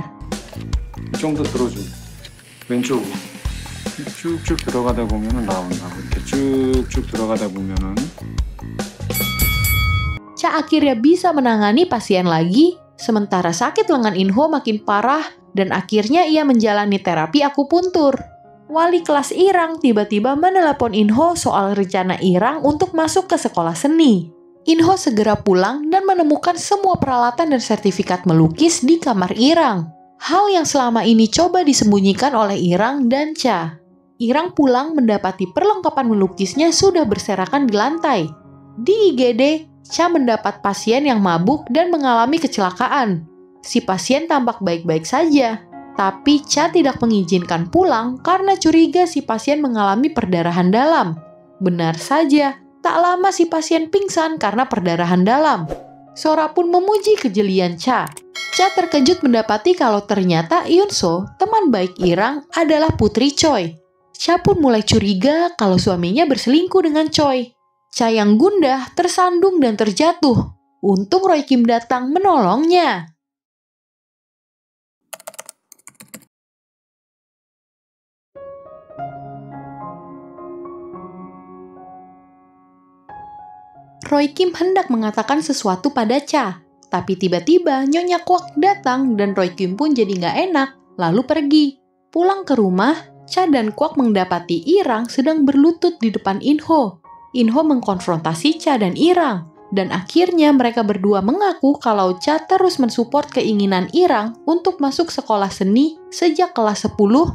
이 정도 들어줘. 왼쪽으로. 쭉쭉 들어가다 보면은 나온다. 이렇게 쭉쭉 들어가다 보면은. Cha akhirnya bisa menangani pasien lagi, sementara sakit lengan In-ho makin parah dan akhirnya ia menjalani terapi akupuntur. Wali kelas Irang tiba-tiba menelepon In-ho soal rencana Irang untuk masuk ke sekolah seni. In-ho segera pulang dan menemukan semua peralatan dan sertifikat melukis di kamar Irang. Hal yang selama ini coba disembunyikan oleh Irang dan Cha. Irang pulang mendapati perlengkapan melukisnya sudah berserakan di lantai. Di IGD, Cha mendapat pasien yang mabuk dan mengalami kecelakaan. Si pasien tampak baik-baik saja, tapi Cha tidak mengizinkan pulang karena curiga si pasien mengalami perdarahan dalam. Benar saja, tak lama si pasien pingsan karena perdarahan dalam. Sora pun memuji kejelian Cha. Cha terkejut mendapati kalau ternyata Eun-so, teman baik Irang, adalah putri Choi. Cha pun mulai curiga kalau suaminya berselingkuh dengan Choi. Cha yang gundah, tersandung dan terjatuh. Untung Roy Kim datang menolongnya. Roy Kim hendak mengatakan sesuatu pada Cha. Tapi tiba-tiba Nyonya Kwak datang dan Roy Kim pun jadi nggak enak, lalu pergi. Pulang ke rumah, Cha dan Kwak mendapati Irang sedang berlutut di depan In-ho. In-ho mengkonfrontasi Cha dan Irang, dan akhirnya mereka berdua mengaku kalau Cha terus mensupport keinginan Irang untuk masuk sekolah seni sejak kelas 10,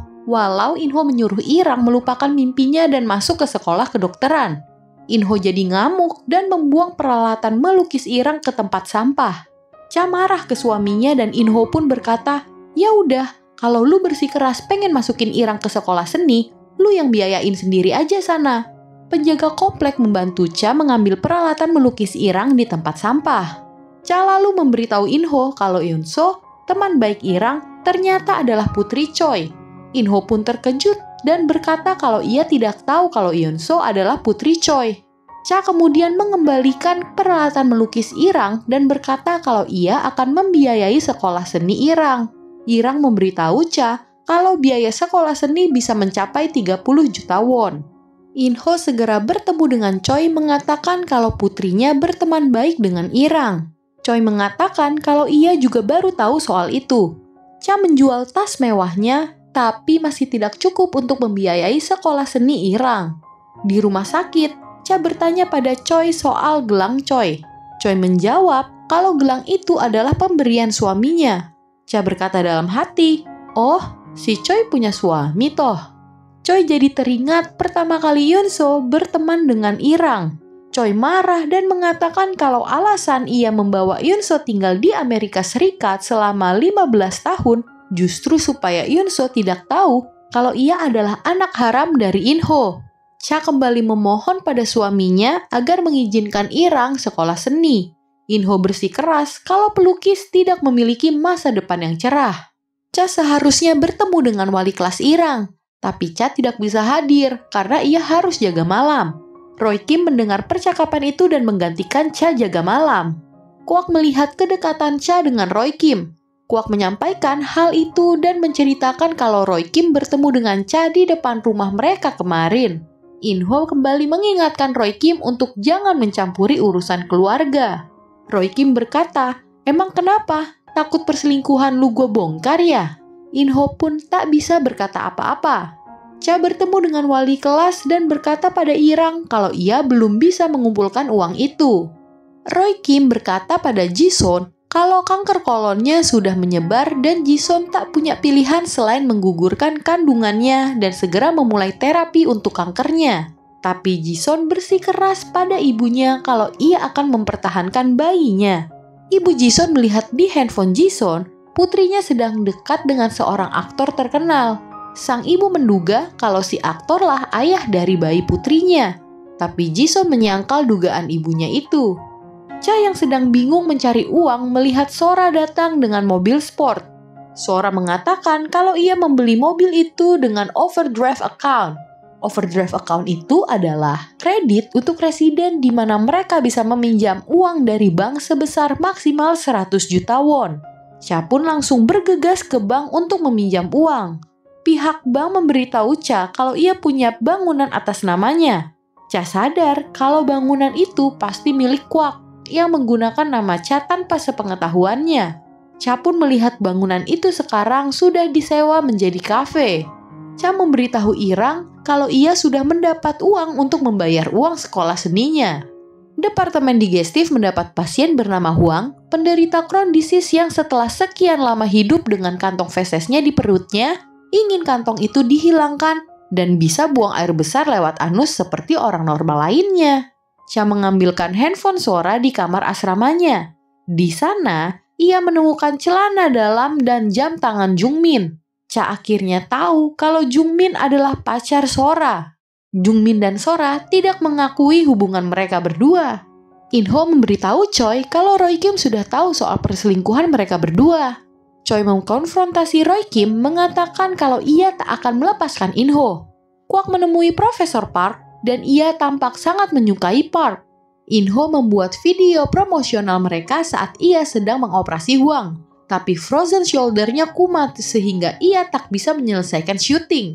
walau In-ho menyuruh Irang melupakan mimpinya dan masuk ke sekolah kedokteran. In-ho jadi ngamuk dan membuang peralatan melukis Irang ke tempat sampah. Cha marah ke suaminya dan In-ho pun berkata, "Ya udah, kalau lu bersikeras pengen masukin Irang ke sekolah seni, lu yang biayain sendiri aja sana." Penjaga komplek membantu Cha mengambil peralatan melukis Irang di tempat sampah. Cha lalu memberitahu In-ho kalau Eun-so, teman baik Irang, ternyata adalah putri Choi. In-ho pun terkejut dan berkata kalau ia tidak tahu kalau Eun-so adalah putri Choi. Cha kemudian mengembalikan peralatan melukis Irang dan berkata kalau ia akan membiayai sekolah seni Irang. Irang memberitahu Cha kalau biaya sekolah seni bisa mencapai 30 juta won. In-ho segera bertemu dengan Choi mengatakan kalau putrinya berteman baik dengan Irang. Choi mengatakan kalau ia juga baru tahu soal itu. Cha menjual tas mewahnya, tapi masih tidak cukup untuk membiayai sekolah seni Irang. Di rumah sakit, Cha bertanya pada Choi soal gelang Choi. Choi menjawab kalau gelang itu adalah pemberian suaminya. Cha berkata dalam hati, "Oh, si Choi punya suami toh." Choi jadi teringat pertama kali Eun-so berteman dengan Irang. Choi marah dan mengatakan kalau alasan ia membawa Eun-so tinggal di Amerika Serikat selama 15 tahun justru supaya Eun-so tidak tahu kalau ia adalah anak haram dari In-ho. Cha kembali memohon pada suaminya agar mengizinkan Irang sekolah seni. In-ho bersikeras kalau pelukis tidak memiliki masa depan yang cerah. Cha seharusnya bertemu dengan wali kelas Irang, tapi Cha tidak bisa hadir karena ia harus jaga malam. Roy Kim mendengar percakapan itu dan menggantikan Cha jaga malam. Kwak melihat kedekatan Cha dengan Roy Kim. Kwak menyampaikan hal itu dan menceritakan kalau Roy Kim bertemu dengan Cha di depan rumah mereka kemarin. In-ho kembali mengingatkan Roy Kim untuk jangan mencampuri urusan keluarga. Roy Kim berkata, "Emang kenapa? Takut perselingkuhan lu gue bongkar ya?" In-ho pun tak bisa berkata apa-apa. Cha bertemu dengan wali kelas dan berkata pada Irang kalau ia belum bisa mengumpulkan uang itu. Roy Kim berkata pada Ji-son kalau kanker kolonnya sudah menyebar dan Ji-son tak punya pilihan selain menggugurkan kandungannya dan segera memulai terapi untuk kankernya. Tapi Ji-son bersikeras pada ibunya kalau ia akan mempertahankan bayinya. Ibu Ji-son melihat di handphone Ji-son putrinya sedang dekat dengan seorang aktor terkenal. Sang ibu menduga kalau si aktorlah ayah dari bayi putrinya. Tapi Ji-son menyangkal dugaan ibunya itu. Cha yang sedang bingung mencari uang melihat Sora datang dengan mobil sport. Sora mengatakan kalau ia membeli mobil itu dengan overdraft account. Overdraft account itu adalah kredit untuk residen di mana mereka bisa meminjam uang dari bank sebesar maksimal 100 juta won. Cha pun langsung bergegas ke bank untuk meminjam uang. Pihak bank memberitahu Cha kalau ia punya bangunan atas namanya. Cha sadar kalau bangunan itu pasti milik Kwak yang menggunakan nama Cha tanpa sepengetahuannya. Cha pun melihat bangunan itu sekarang sudah disewa menjadi kafe. Cha memberitahu Irang kalau ia sudah mendapat uang untuk membayar uang sekolah seninya. Departemen digestif mendapat pasien bernama Huang, penderita Crohn disease yang setelah sekian lama hidup dengan kantong fesesnya di perutnya, ingin kantong itu dihilangkan dan bisa buang air besar lewat anus seperti orang normal lainnya. Cha mengambilkan handphone Sora di kamar asramanya. Di sana, ia menemukan celana dalam dan jam tangan Jungmin. Cha akhirnya tahu kalau Jungmin adalah pacar Sora. Jungmin dan Sora tidak mengakui hubungan mereka berdua. In-ho memberitahu Choi kalau Roy Kim sudah tahu soal perselingkuhan mereka berdua. Choi mengkonfrontasi Roy Kim mengatakan kalau ia tak akan melepaskan In-ho. Kwak menemui Profesor Park dan ia tampak sangat menyukai Park. In-ho membuat video promosional mereka saat ia sedang mengoperasi Huang. Tapi frozen shoulder-nya kumat sehingga ia tak bisa menyelesaikan syuting.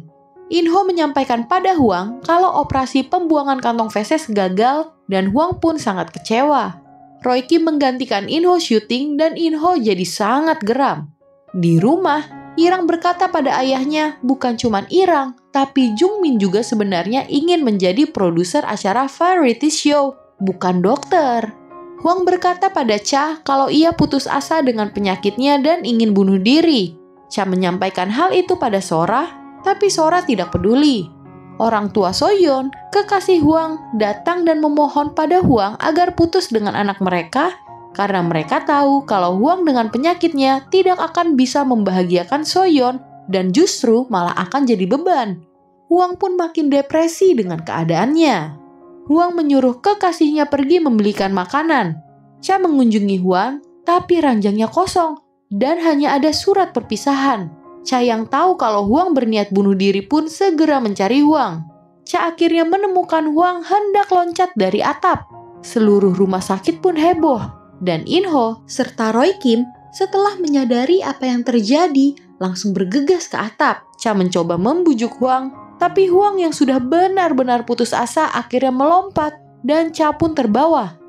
Inho menyampaikan pada Huang kalau operasi pembuangan kantong feses gagal dan Huang pun sangat kecewa. Roy Kim menggantikan Inho syuting dan Inho jadi sangat geram. Di rumah, Irang berkata pada ayahnya bukan cuma Irang, tapi Jungmin juga sebenarnya ingin menjadi produser acara variety show, bukan dokter. Huang berkata pada Cha kalau ia putus asa dengan penyakitnya dan ingin bunuh diri. Cha menyampaikan hal itu pada Sora, tapi Sora tidak peduli. Orang tua Soyeon, kekasih Huang, datang dan memohon pada Huang agar putus dengan anak mereka karena mereka tahu kalau Huang dengan penyakitnya tidak akan bisa membahagiakan Soyeon dan justru malah akan jadi beban. Huang pun makin depresi dengan keadaannya. Huang menyuruh kekasihnya pergi membelikan makanan. Cha mengunjungi Huang, tapi ranjangnya kosong dan hanya ada surat perpisahan. Cha yang tahu kalau Huang berniat bunuh diri pun segera mencari Huang. Cha akhirnya menemukan Huang hendak loncat dari atap. Seluruh rumah sakit pun heboh. Dan Inho serta Roy Kim setelah menyadari apa yang terjadi langsung bergegas ke atap. Cha mencoba membujuk Huang, tapi Huang yang sudah benar-benar putus asa akhirnya melompat dan Cha pun terbawa.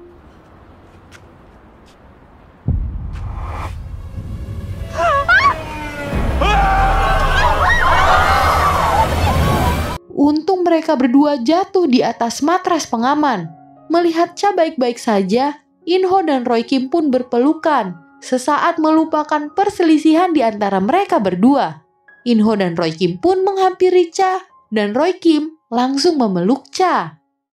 Untung mereka berdua jatuh di atas matras pengaman. Melihat Cha baik-baik saja, Inho dan Roy Kim pun berpelukan, sesaat melupakan perselisihan di antara mereka berdua. Inho dan Roy Kim pun menghampiri Cha, dan Roy Kim langsung memeluk Cha.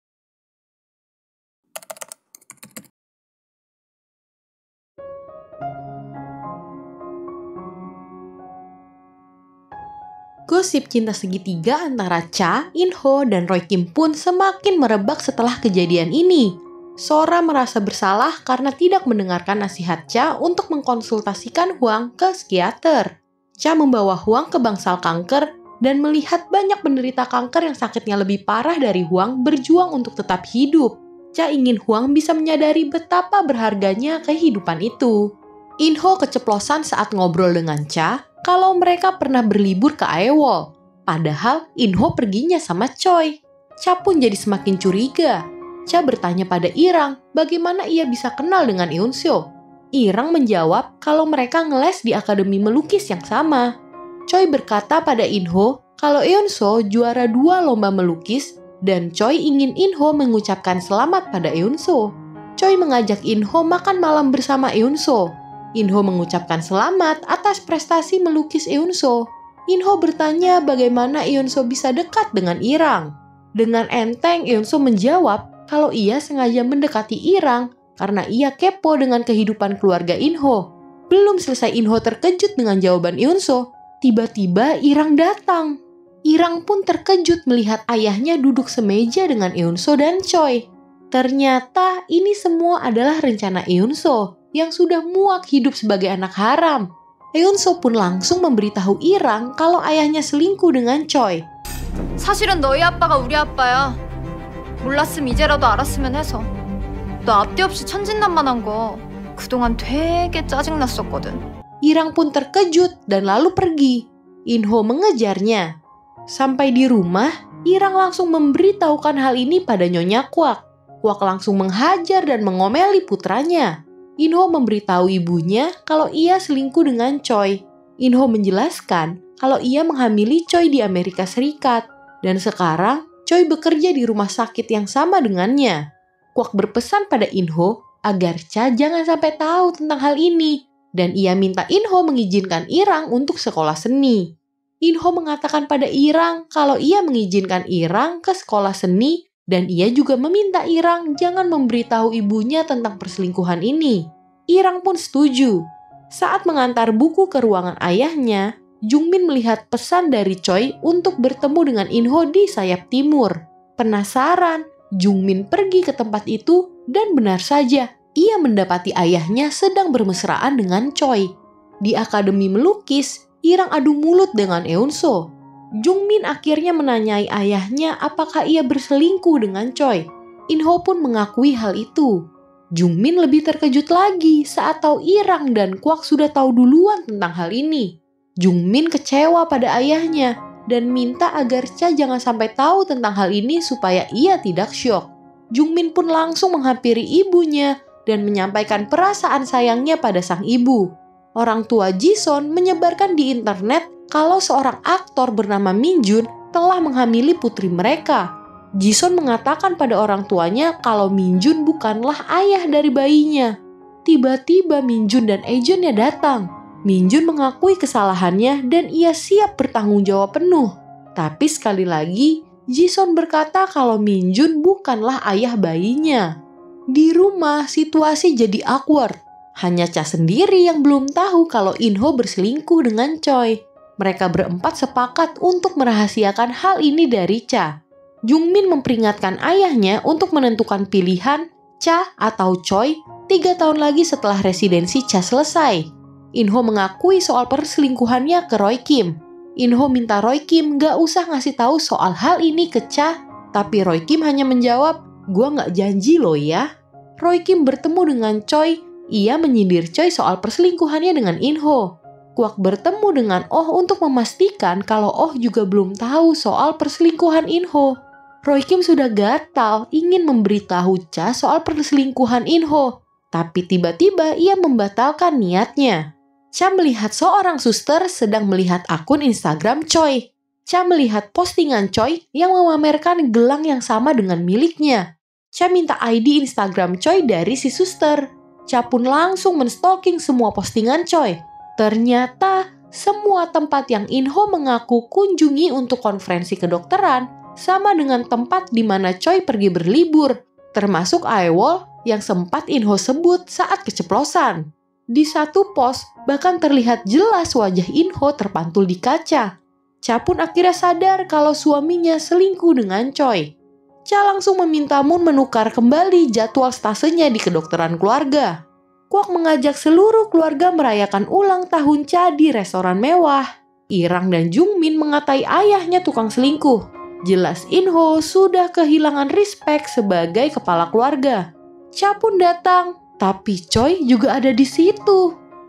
Gosip cinta segitiga antara Cha, Inho, dan Roy Kim pun semakin merebak setelah kejadian ini. Sora merasa bersalah karena tidak mendengarkan nasihat Cha untuk mengkonsultasikan Huang ke psikiater. Cha membawa Huang ke bangsal kanker dan melihat banyak penderita kanker yang sakitnya lebih parah dari Huang berjuang untuk tetap hidup. Cha ingin Huang bisa menyadari betapa berharganya kehidupan itu. Inho keceplosan saat ngobrol dengan Cha kalau mereka pernah berlibur ke Aewol. Padahal Inho perginya sama Choi. Cha pun jadi semakin curiga. Cha bertanya pada Irang bagaimana ia bisa kenal dengan Eunso. Irang menjawab kalau mereka ngeles di akademi melukis yang sama. Choi berkata pada Inho kalau Eunso juara 2 lomba melukis dan Choi ingin Inho mengucapkan selamat pada Eunso. Choi mengajak Inho makan malam bersama Eunso. Inho mengucapkan selamat atas prestasi melukis Eunso. Inho bertanya bagaimana Eunso bisa dekat dengan Irang. Dengan enteng Eunso menjawab kalau ia sengaja mendekati Irang karena ia kepo dengan kehidupan keluarga Inho. Belum selesai Inho terkejut dengan jawaban Eunso, tiba-tiba Irang datang. Irang pun terkejut melihat ayahnya duduk semeja dengan Eunso dan Choi. Ternyata ini semua adalah rencana Eunso yang sudah muak hidup sebagai anak haram. Eunso pun langsung memberitahu Irang kalau ayahnya selingkuh dengan Choi. 사실은 너희 아빠가 우리 아빠야. 몰랐으면 이제라도 알았으면 해서. 너 앞뒤 없이 천진난만한 거 그동안 되게 짜증났었거든. Irang pun terkejut dan lalu pergi. Inho mengejarnya. Sampai di rumah, Irang langsung memberitahukan hal ini pada Nyonya Kwak. Kwak langsung menghajar dan mengomeli putranya. Inho memberitahu ibunya kalau ia selingkuh dengan Choi. Inho menjelaskan kalau ia menghamili Choi di Amerika Serikat. Dan sekarang Choi bekerja di rumah sakit yang sama dengannya. Kwak berpesan pada Inho agar Cha jangan sampai tahu tentang hal ini. Dan ia minta Inho mengizinkan Irang untuk sekolah seni. Inho mengatakan pada Irang kalau ia mengizinkan Irang ke sekolah seni dan ia juga meminta Irang jangan memberitahu ibunya tentang perselingkuhan ini. Irang pun setuju. Saat mengantar buku ke ruangan ayahnya, Jungmin melihat pesan dari Choi untuk bertemu dengan Inho di sayap timur. Penasaran, Jungmin pergi ke tempat itu dan benar saja, ia mendapati ayahnya sedang bermesraan dengan Choi. Di akademi melukis, Irang adu mulut dengan Eunso. Jungmin akhirnya menanyai ayahnya apakah ia berselingkuh dengan Choi. Inho pun mengakui hal itu. Jungmin lebih terkejut lagi saat tahu Irang dan Kwak sudah tahu duluan tentang hal ini. Jungmin kecewa pada ayahnya. dan minta agar Cha jangan sampai tahu tentang hal ini supaya ia tidak syok. Jungmin pun langsung menghampiri ibunya dan menyampaikan perasaan sayangnya pada sang ibu. Orang tua Jisun menyebarkan di internet kalau seorang aktor bernama Minjun telah menghamili putri mereka. Jisun mengatakan pada orang tuanya kalau Minjun bukanlah ayah dari bayinya. Tiba-tiba Minjun dan Ejunnya datang. Minjun mengakui kesalahannya dan ia siap bertanggung jawab penuh. Tapi sekali lagi, Jisun berkata kalau Minjun bukanlah ayah bayinya. Di rumah, situasi jadi awkward. Hanya Cha sendiri yang belum tahu kalau Inho berselingkuh dengan Choi. Mereka berempat sepakat untuk merahasiakan hal ini dari Cha. Jungmin memperingatkan ayahnya untuk menentukan pilihan Cha atau Choi 3 tahun lagi setelah residensi Cha selesai. Inho mengakui soal perselingkuhannya ke Roy Kim. Inho minta Roy Kim gak usah ngasih tahu soal hal ini ke Cha, tapi Roy Kim hanya menjawab, "Gua gak janji loh ya." Roy Kim bertemu dengan Choi, ia menyindir Choi soal perselingkuhannya dengan Inho. Kwak bertemu dengan Oh untuk memastikan kalau Oh juga belum tahu soal perselingkuhan Inho. Roy Kim sudah gatal ingin memberitahu Cha soal perselingkuhan Inho, tapi tiba-tiba ia membatalkan niatnya. Cha melihat seorang suster sedang melihat akun Instagram Choi. Cha melihat postingan Choi yang memamerkan gelang yang sama dengan miliknya. Cha minta ID Instagram Choi dari si suster. Cha pun langsung menstalking semua postingan Choi. Ternyata semua tempat yang Inho mengaku kunjungi untuk konferensi kedokteran sama dengan tempat di mana Choi pergi berlibur, termasuk Aewol yang sempat Inho sebut saat keceplosan. Di satu pos, bahkan terlihat jelas wajah Inho terpantul di kaca. Cha pun akhirnya sadar kalau suaminya selingkuh dengan Choi. Cha langsung meminta Moon menukar kembali jadwal stasenya di kedokteran keluarga. Kwak mengajak seluruh keluarga merayakan ulang tahun Cha di restoran mewah. Irang dan Jungmin mengatai ayahnya tukang selingkuh. Jelas Inho sudah kehilangan respek sebagai kepala keluarga. Cha pun datang, tapi Choi juga ada di situ.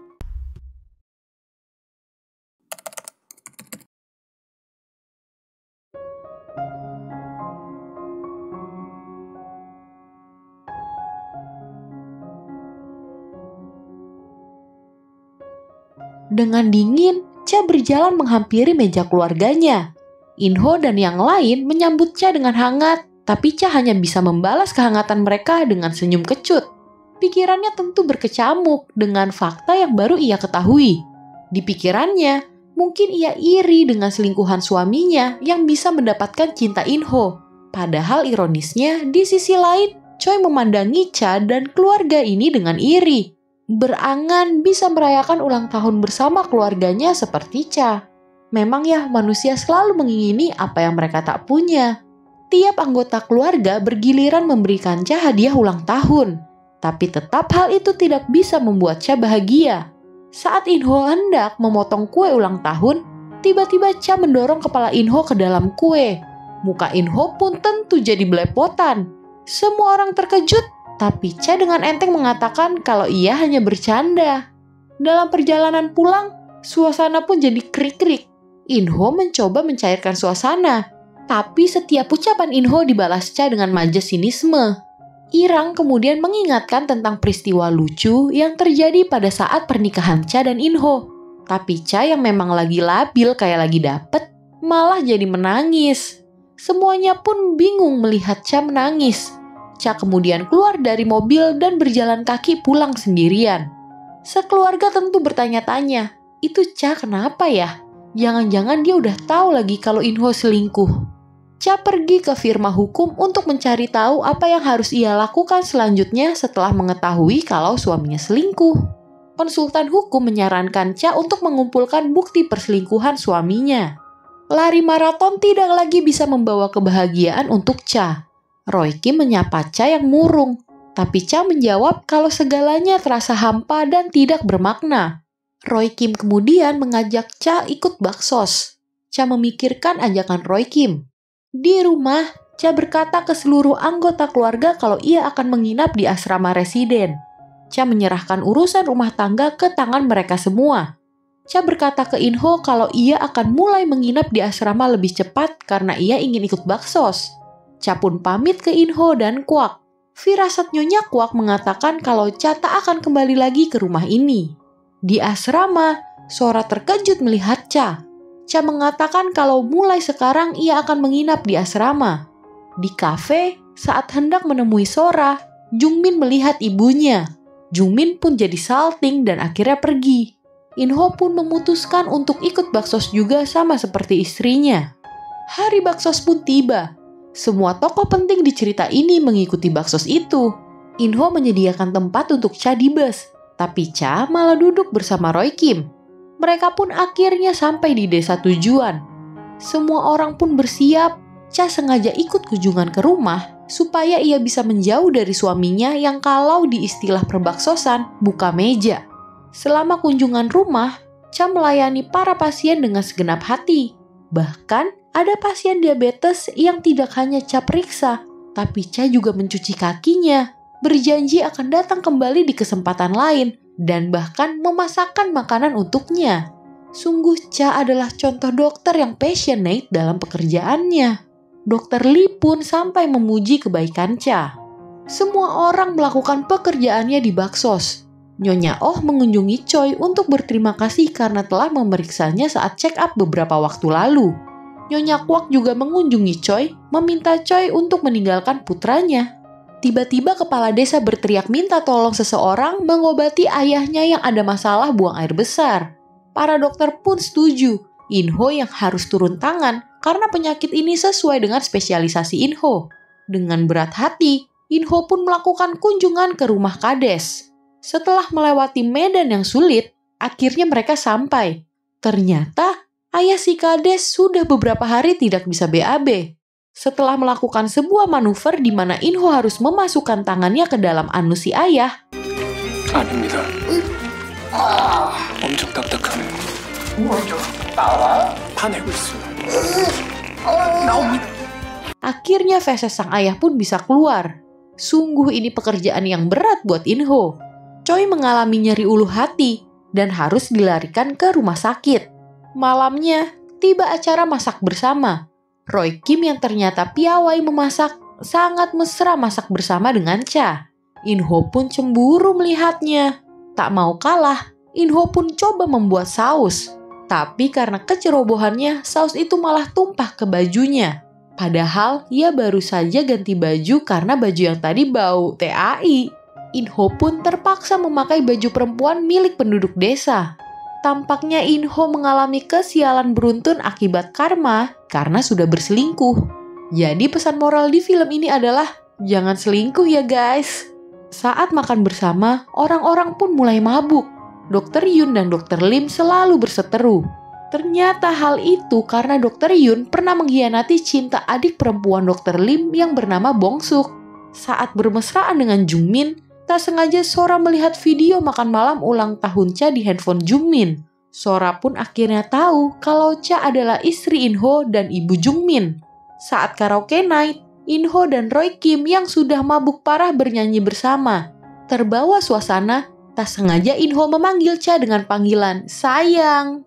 Dengan dingin, Cha berjalan menghampiri meja keluarganya. Inho dan yang lain menyambut Cha dengan hangat, tapi Cha hanya bisa membalas kehangatan mereka dengan senyum kecut. Pikirannya tentu berkecamuk dengan fakta yang baru ia ketahui. Di pikirannya, mungkin ia iri dengan selingkuhan suaminya yang bisa mendapatkan cinta Inho. Padahal ironisnya, di sisi lain, Choi memandangi Cha dan keluarga ini dengan iri. Berangan bisa merayakan ulang tahun bersama keluarganya seperti Cha. Memang ya, manusia selalu mengingini apa yang mereka tak punya. Tiap anggota keluarga bergiliran memberikan Cha hadiah ulang tahun. Tapi tetap hal itu tidak bisa membuat Cha bahagia. Saat Inho hendak memotong kue ulang tahun, tiba-tiba Cha mendorong kepala Inho ke dalam kue. Muka Inho pun tentu jadi belepotan. Semua orang terkejut, tapi Cha dengan enteng mengatakan kalau ia hanya bercanda. Dalam perjalanan pulang, suasana pun jadi krik-krik. Inho mencoba mencairkan suasana, tapi setiap ucapan Inho dibalas Cha dengan majas sinisme. Irang kemudian mengingatkan tentang peristiwa lucu yang terjadi pada saat pernikahan Cha dan Inho. Tapi Cha yang memang lagi labil kayak lagi dapet, malah jadi menangis. Semuanya pun bingung melihat Cha menangis. Cha kemudian keluar dari mobil dan berjalan kaki pulang sendirian. Sekeluarga tentu bertanya-tanya, itu Cha kenapa ya? Jangan-jangan dia udah tahu lagi kalau Inho selingkuh. Cha pergi ke firma hukum untuk mencari tahu apa yang harus ia lakukan selanjutnya setelah mengetahui kalau suaminya selingkuh. Konsultan hukum menyarankan Cha untuk mengumpulkan bukti perselingkuhan suaminya. Lari maraton tidak lagi bisa membawa kebahagiaan untuk Cha. Roy Kim menyapa Cha yang murung, tapi Cha menjawab kalau segalanya terasa hampa dan tidak bermakna. Roy Kim kemudian mengajak Cha ikut baksos. Cha memikirkan ajakan Roy Kim. Di rumah, Cha berkata ke seluruh anggota keluarga kalau ia akan menginap di asrama residen. Cha menyerahkan urusan rumah tangga ke tangan mereka semua. Cha berkata ke Inho kalau ia akan mulai menginap di asrama lebih cepat karena ia ingin ikut baksos. Cha pun pamit ke Inho dan Kwak. Firasat Nyonya Kwak mengatakan kalau Cha tak akan kembali lagi ke rumah ini. Di asrama, Sora terkejut melihat Cha. Cha mengatakan kalau mulai sekarang ia akan menginap di asrama. Di kafe, saat hendak menemui Sora, Jungmin melihat ibunya. Jungmin pun jadi salting dan akhirnya pergi. Inho pun memutuskan untuk ikut baksos juga sama seperti istrinya. Hari baksos pun tiba. Semua tokoh penting di cerita ini mengikuti baksos itu. Inho menyediakan tempat untuk Cha di bus, tapi Cha malah duduk bersama Roy Kim. Mereka pun akhirnya sampai di desa tujuan. Semua orang pun bersiap. Cha sengaja ikut kunjungan ke rumah supaya ia bisa menjauh dari suaminya yang kalau di istilah perbaksosan buka meja. Selama kunjungan rumah, Cha melayani para pasien dengan segenap hati. Bahkan ada pasien diabetes yang tidak hanya Cha periksa, tapi Cha juga mencuci kakinya, berjanji akan datang kembali di kesempatan lain, dan bahkan memasakkan makanan untuknya. Sungguh Cha adalah contoh dokter yang passionate dalam pekerjaannya. Dokter Lee pun sampai memuji kebaikan Cha. Semua orang melakukan pekerjaannya di baksos. Nyonya Oh mengunjungi Choi untuk berterima kasih karena telah memeriksanya saat check up beberapa waktu lalu. Nyonya Kwak juga mengunjungi Choi, meminta Choi untuk meninggalkan putranya. Tiba-tiba kepala desa berteriak minta tolong seseorang mengobati ayahnya yang ada masalah buang air besar. Para dokter pun setuju, Inho yang harus turun tangan karena penyakit ini sesuai dengan spesialisasi Inho. Dengan berat hati, Inho pun melakukan kunjungan ke rumah Kades. Setelah melewati medan yang sulit, akhirnya mereka sampai. Ternyata, ayah si Kades sudah beberapa hari tidak bisa BAB. Setelah melakukan sebuah manuver di mana Inho harus memasukkan tangannya ke dalam anus si ayah. 아닙니다. 엄청 딱딱하네요. 파내고 있어요. Akhirnya feses sang ayah pun bisa keluar. Sungguh ini pekerjaan yang berat buat Inho. Choi mengalami nyeri ulu hati dan harus dilarikan ke rumah sakit. Malamnya, tiba acara masak bersama. Roy Kim yang ternyata piawai memasak sangat mesra masak bersama dengan Cha. Inho pun cemburu melihatnya. Tak mau kalah, Inho pun coba membuat saus. Tapi karena kecerobohannya, saus itu malah tumpah ke bajunya. Padahal ia baru saja ganti baju karena baju yang tadi bau TAI. Inho pun terpaksa memakai baju perempuan milik penduduk desa. Tampaknya Inho mengalami kesialan beruntun akibat karma karena sudah berselingkuh. Jadi pesan moral di film ini adalah jangan selingkuh ya guys. Saat makan bersama, orang-orang pun mulai mabuk. Dr. Yun dan Dr. Lim selalu berseteru. Ternyata hal itu karena Dr. Yun pernah mengkhianati cinta adik perempuan Dr. Lim yang bernama Bong Suk. Saat bermesraan dengan Jungmin, tak sengaja Sora melihat video makan malam ulang tahun Cha di handphone Jungmin. Sora pun akhirnya tahu kalau Cha adalah istri Inho dan ibu Jungmin. Saat karaoke night, Inho dan Roy Kim yang sudah mabuk parah bernyanyi bersama. Terbawa suasana, tak sengaja Inho memanggil Cha dengan panggilan sayang.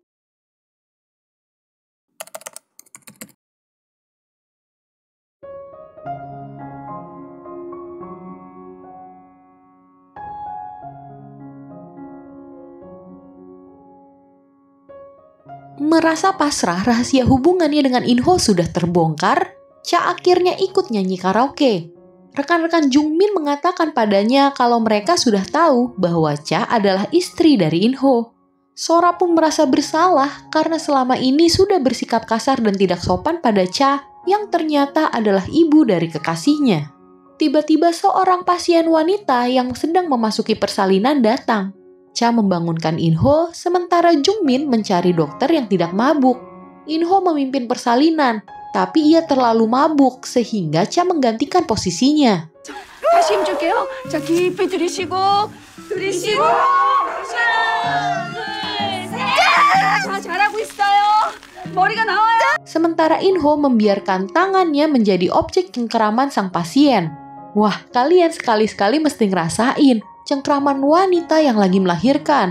Merasa pasrah rahasia hubungannya dengan Inho sudah terbongkar, Cha akhirnya ikut nyanyi karaoke. Rekan-rekan Jungmin mengatakan padanya kalau mereka sudah tahu bahwa Cha adalah istri dari Inho. Sora pun merasa bersalah karena selama ini sudah bersikap kasar dan tidak sopan pada Cha yang ternyata adalah ibu dari kekasihnya. Tiba-tiba seorang pasien wanita yang sedang memasuki persalinan datang. Cha membangunkan Inho sementara Jungmin mencari dokter yang tidak mabuk. Inho memimpin persalinan, tapi ia terlalu mabuk sehingga Cha menggantikan posisinya. 다시 힘줄게요. 자, 깊이 들이쉬고 들이쉬고 하나, 둘, 셋. 자, 잘하고 있어요. 머리가 나와요. Sementara Inho membiarkan tangannya menjadi objek cengkeraman sang pasien. Wah, kalian sekali-sekali mesti ngerasain cengkraman wanita yang lagi melahirkan.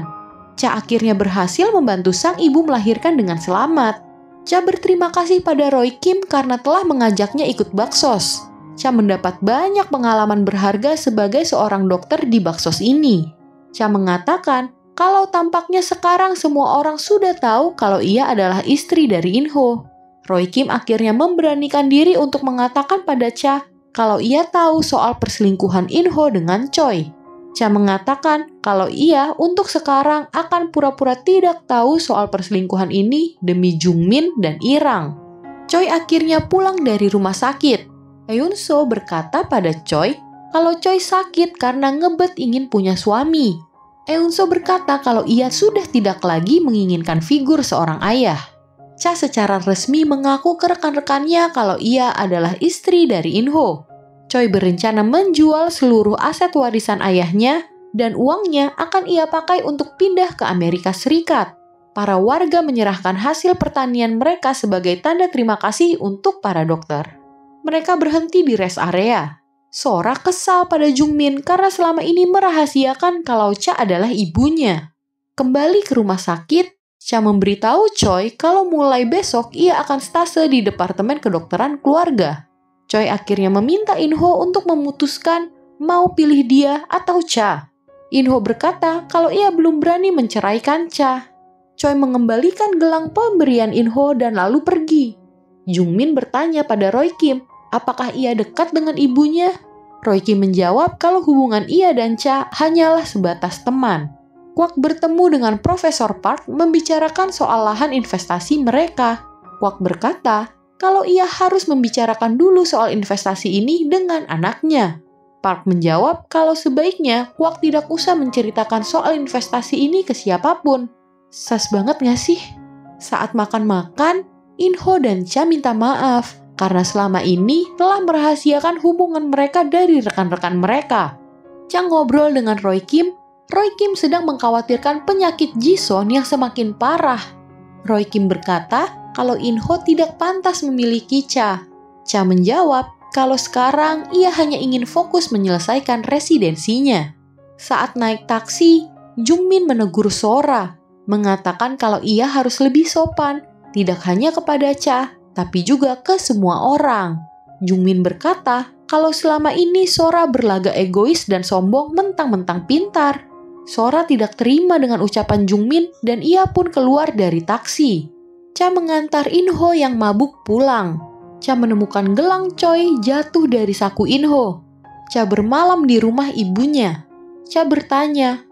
Cha akhirnya berhasil membantu sang ibu melahirkan dengan selamat. Cha berterima kasih pada Roy Kim karena telah mengajaknya ikut Baksos. Cha mendapat banyak pengalaman berharga sebagai seorang dokter di Baksos ini. Cha mengatakan kalau tampaknya sekarang semua orang sudah tahu kalau ia adalah istri dari In-ho. Roy Kim akhirnya memberanikan diri untuk mengatakan pada Cha kalau ia tahu soal perselingkuhan In-ho dengan Choi. Cha mengatakan kalau ia untuk sekarang akan pura-pura tidak tahu soal perselingkuhan ini demi Jungmin dan Irang. Choi akhirnya pulang dari rumah sakit. Eun-so berkata pada Choi kalau Choi sakit karena ngebet ingin punya suami. Eun-so berkata kalau ia sudah tidak lagi menginginkan figur seorang ayah. Cha secara resmi mengaku ke rekan-rekannya kalau ia adalah istri dari In-ho. Choi berencana menjual seluruh aset warisan ayahnya dan uangnya akan ia pakai untuk pindah ke Amerika Serikat. Para warga menyerahkan hasil pertanian mereka sebagai tanda terima kasih untuk para dokter. Mereka berhenti di rest area. Sora kesal pada Jungmin karena selama ini merahasiakan kalau Cha adalah ibunya. Kembali ke rumah sakit, Cha memberitahu Choi kalau mulai besok ia akan stase di Departemen Kedokteran Keluarga. Choi akhirnya meminta In-ho untuk memutuskan mau pilih dia atau Cha. In-ho berkata kalau ia belum berani menceraikan Cha. Choi mengembalikan gelang pemberian In-ho dan lalu pergi. Jungmin bertanya pada Roy Kim, apakah ia dekat dengan ibunya? Roy Kim menjawab kalau hubungan ia dan Cha hanyalah sebatas teman. Kwak bertemu dengan Profesor Park membicarakan soal lahan investasi mereka. Kwak berkata kalau ia harus membicarakan dulu soal investasi ini dengan anaknya. Park menjawab kalau sebaiknya Kwak tidak usah menceritakan soal investasi ini ke siapapun. Sas banget gak sih? Saat makan-makan, In-ho dan Cha minta maaf karena selama ini telah merahasiakan hubungan mereka dari rekan-rekan mereka. Cha ngobrol dengan Roy Kim. Roy Kim sedang mengkhawatirkan penyakit Ji-son yang semakin parah. Roy Kim berkata kalau In-ho tidak pantas memiliki Cha. Cha menjawab kalau sekarang ia hanya ingin fokus menyelesaikan residensinya. Saat naik taksi, Jungmin menegur Sora, mengatakan kalau ia harus lebih sopan, tidak hanya kepada Cha, tapi juga ke semua orang. Jungmin berkata kalau selama ini Sora berlagak egois dan sombong mentang-mentang pintar. Sora tidak terima dengan ucapan Jungmin dan ia pun keluar dari taksi. Cha mengantar In-ho yang mabuk pulang. Cha menemukan gelang Choi jatuh dari saku In-ho. Cha bermalam di rumah ibunya. Cha bertanya,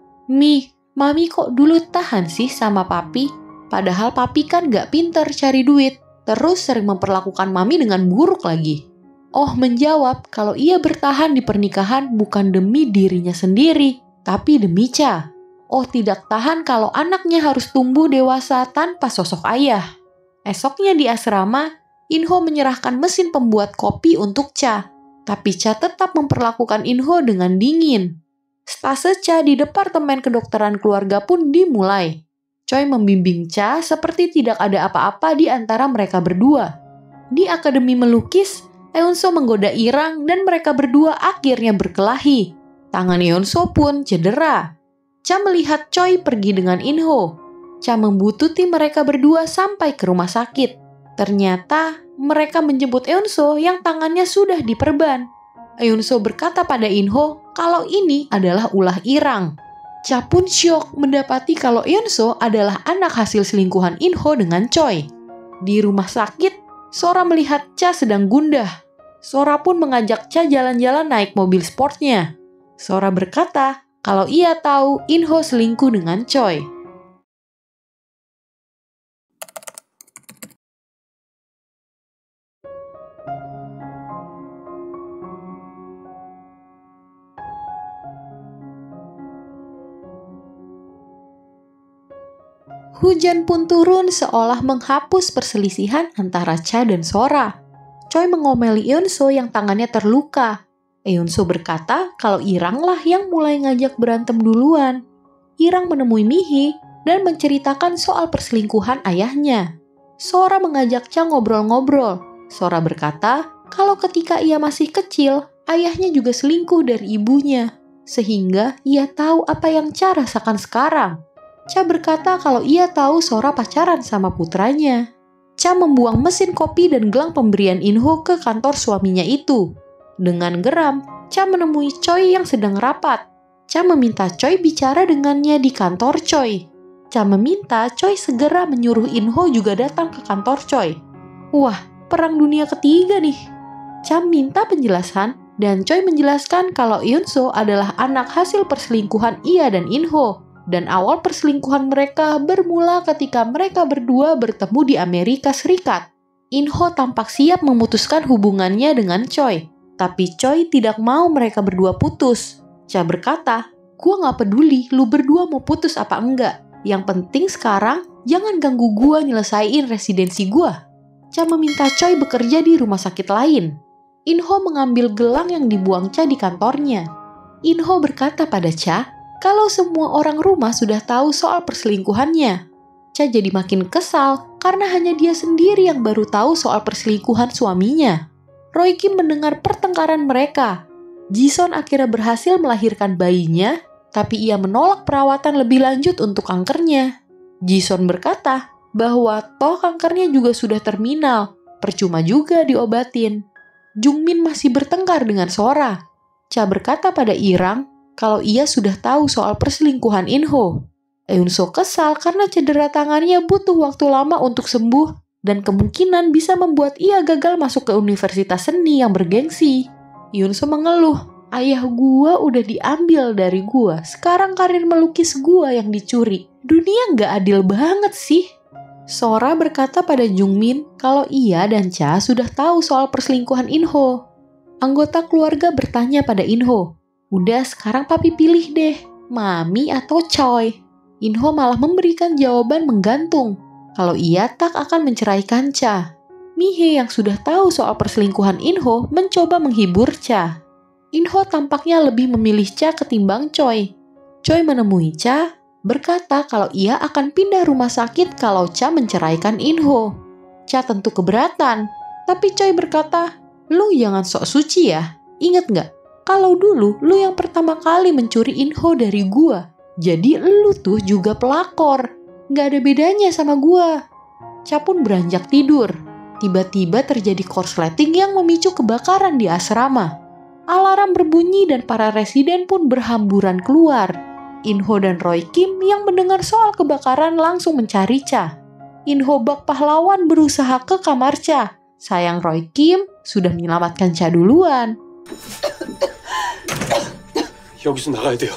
Mami kok dulu tahan sih sama papi? Padahal papi kan gak pinter cari duit, terus sering memperlakukan mami dengan buruk lagi. Oh menjawab kalau ia bertahan di pernikahan bukan demi dirinya sendiri, tapi demi Cha. Oh tidak tahan kalau anaknya harus tumbuh dewasa tanpa sosok ayah. Esoknya di asrama, In-ho menyerahkan mesin pembuat kopi untuk Cha. Tapi Cha tetap memperlakukan In-ho dengan dingin. Stase Cha di Departemen Kedokteran Keluarga pun dimulai. Choi membimbing Cha seperti tidak ada apa-apa di antara mereka berdua. Di akademi melukis, Eun-so menggoda Irang dan mereka berdua akhirnya berkelahi. Tangan Eun-so pun cedera. Cha melihat Choi pergi dengan In-ho. Cha membututi mereka berdua sampai ke rumah sakit. Ternyata mereka menjemput Eun-so yang tangannya sudah diperban. Eun-so berkata pada In-ho kalau ini adalah ulah Irang. Cha pun syok mendapati kalau Eun-so adalah anak hasil selingkuhan In-ho dengan Choi. Di rumah sakit, Sora melihat Cha sedang gundah. Sora pun mengajak Cha jalan-jalan naik mobil sportnya. Sora berkata kalau ia tahu In-ho selingkuh dengan Choi. Hujan pun turun seolah menghapus perselisihan antara Cha dan Sora. Choi mengomeli Eun-so yang tangannya terluka. Eun-so berkata kalau Irang lah yang mulai ngajak berantem duluan. Irang menemui Mihi dan menceritakan soal perselingkuhan ayahnya. Sora mengajak Cha ngobrol-ngobrol. Sora berkata kalau ketika ia masih kecil, ayahnya juga selingkuh dari ibunya. Sehingga ia tahu apa yang Cha rasakan sekarang. Cha berkata kalau ia tahu Sora pacaran sama putranya. Cha membuang mesin kopi dan gelang pemberian Inho ke kantor suaminya itu. Dengan geram, Cha menemui Choi yang sedang rapat. Cha meminta Choi bicara dengannya di kantor Choi. Cha meminta Choi segera menyuruh Inho juga datang ke kantor Choi. Wah, perang dunia ketiga nih. Cha minta penjelasan dan Choi menjelaskan kalau Eunso adalah anak hasil perselingkuhan ia dan Inho. Dan awal perselingkuhan mereka bermula ketika mereka berdua bertemu di Amerika Serikat. Inho tampak siap memutuskan hubungannya dengan Choi. Tapi Choi tidak mau mereka berdua putus. Cha berkata, "Gua gak peduli lu berdua mau putus apa enggak. Yang penting sekarang jangan ganggu gua nyelesain residensi gua." Cha meminta Choi bekerja di rumah sakit lain. Inho mengambil gelang yang dibuang Cha di kantornya. Inho berkata pada Cha, kalau semua orang rumah sudah tahu soal perselingkuhannya. Cha jadi makin kesal karena hanya dia sendiri yang baru tahu soal perselingkuhan suaminya. Roy Kim mendengar pertengkaran mereka. Jison akhirnya berhasil melahirkan bayinya, tapi ia menolak perawatan lebih lanjut untuk kankernya. Jison berkata bahwa toh kankernya juga sudah terminal, percuma juga diobatin. Jungmin masih bertengkar dengan Sora. Cha berkata pada Irang kalau ia sudah tahu soal perselingkuhan Inho. Eunso kesal karena cedera tangannya butuh waktu lama untuk sembuh dan kemungkinan bisa membuat ia gagal masuk ke universitas seni yang bergengsi. Eunso mengeluh, ayah gua udah diambil dari gua, sekarang karir melukis gua yang dicuri. Dunia nggak adil banget sih. Sora berkata pada Jungmin kalau ia dan Cha sudah tahu soal perselingkuhan Inho. Anggota keluarga bertanya pada Inho, udah sekarang papi pilih deh, mami atau Choi. Inho malah memberikan jawaban menggantung, kalau ia tak akan menceraikan Cha. Mihe yang sudah tahu soal perselingkuhan Inho mencoba menghibur Cha. Inho tampaknya lebih memilih Cha ketimbang Choi. Choi menemui Cha, berkata kalau ia akan pindah rumah sakit kalau Cha menceraikan Inho. Cha tentu keberatan, tapi Choi berkata, lu jangan sok suci ya, inget nggak? Kalau dulu lu yang pertama kali mencuri Inho dari gua. Jadi lu tuh juga pelakor. Gak ada bedanya sama gua. Cha pun beranjak tidur. Tiba-tiba terjadi korsleting yang memicu kebakaran di asrama. Alarm berbunyi dan para residen pun berhamburan keluar. Inho dan Roy Kim yang mendengar soal kebakaran langsung mencari Cha. Inho bak pahlawan berusaha ke kamar Cha. Sayang Roy Kim sudah menyelamatkan Cha duluan. 여기서 나가야 돼요.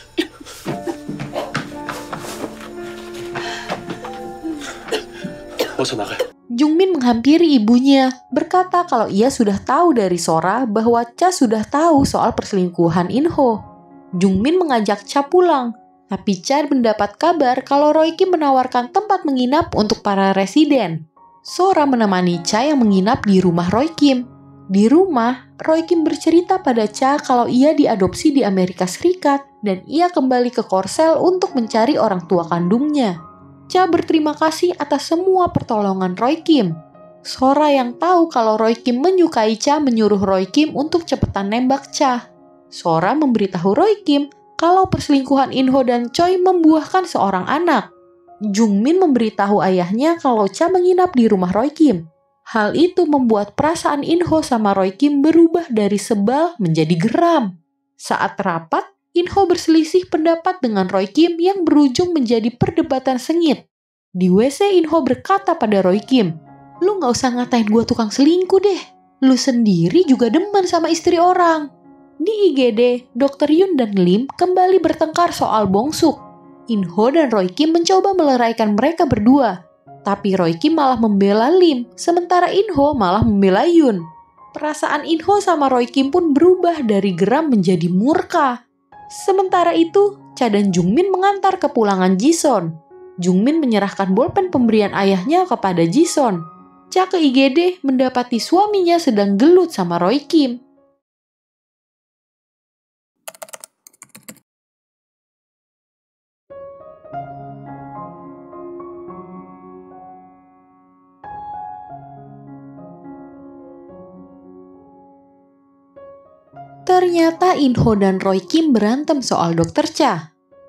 어서 나가요. Jungmin menghampiri ibunya, berkata kalau ia sudah tahu dari Sora bahwa Cha sudah tahu soal perselingkuhan Inho. Jungmin mengajak Cha pulang, tapi Cha mendapat kabar kalau Roy Kim menawarkan tempat menginap untuk para residen. Sora menemani Cha yang menginap di rumah Roy Kim. Di rumah, Roy Kim bercerita pada Cha kalau ia diadopsi di Amerika Serikat dan ia kembali ke Korsel untuk mencari orang tua kandungnya. Cha berterima kasih atas semua pertolongan Roy Kim. Sora yang tahu kalau Roy Kim menyukai Cha menyuruh Roy Kim untuk cepetan nembak Cha. Sora memberitahu Roy Kim kalau perselingkuhan Inho dan Choi membuahkan seorang anak. Jungmin memberitahu ayahnya kalau Cha menginap di rumah Roy Kim. Hal itu membuat perasaan Inho sama Roy Kim berubah dari sebal menjadi geram. Saat rapat, Inho berselisih pendapat dengan Roy Kim yang berujung menjadi perdebatan sengit. Di WC, Inho berkata pada Roy Kim, "Lu gak usah ngatain gue tukang selingkuh deh. Lu sendiri juga demen sama istri orang." Di IGD, Dr. Yun dan Lim kembali bertengkar soal Bongsuk. Inho dan Roy Kim mencoba meleraikan mereka berdua. Tapi Roy Kim malah membela Lim, sementara Inho malah membela Yun. Perasaan Inho sama Roy Kim pun berubah dari geram menjadi murka. Sementara itu, Cha dan Jungmin mengantar ke pulangan Jison. Jungmin menyerahkan bolpen pemberian ayahnya kepada Jison. Cha ke IGD mendapati suaminya sedang gelut sama Roy Kim. Ternyata Inho dan Roy Kim berantem soal Dokter Cha.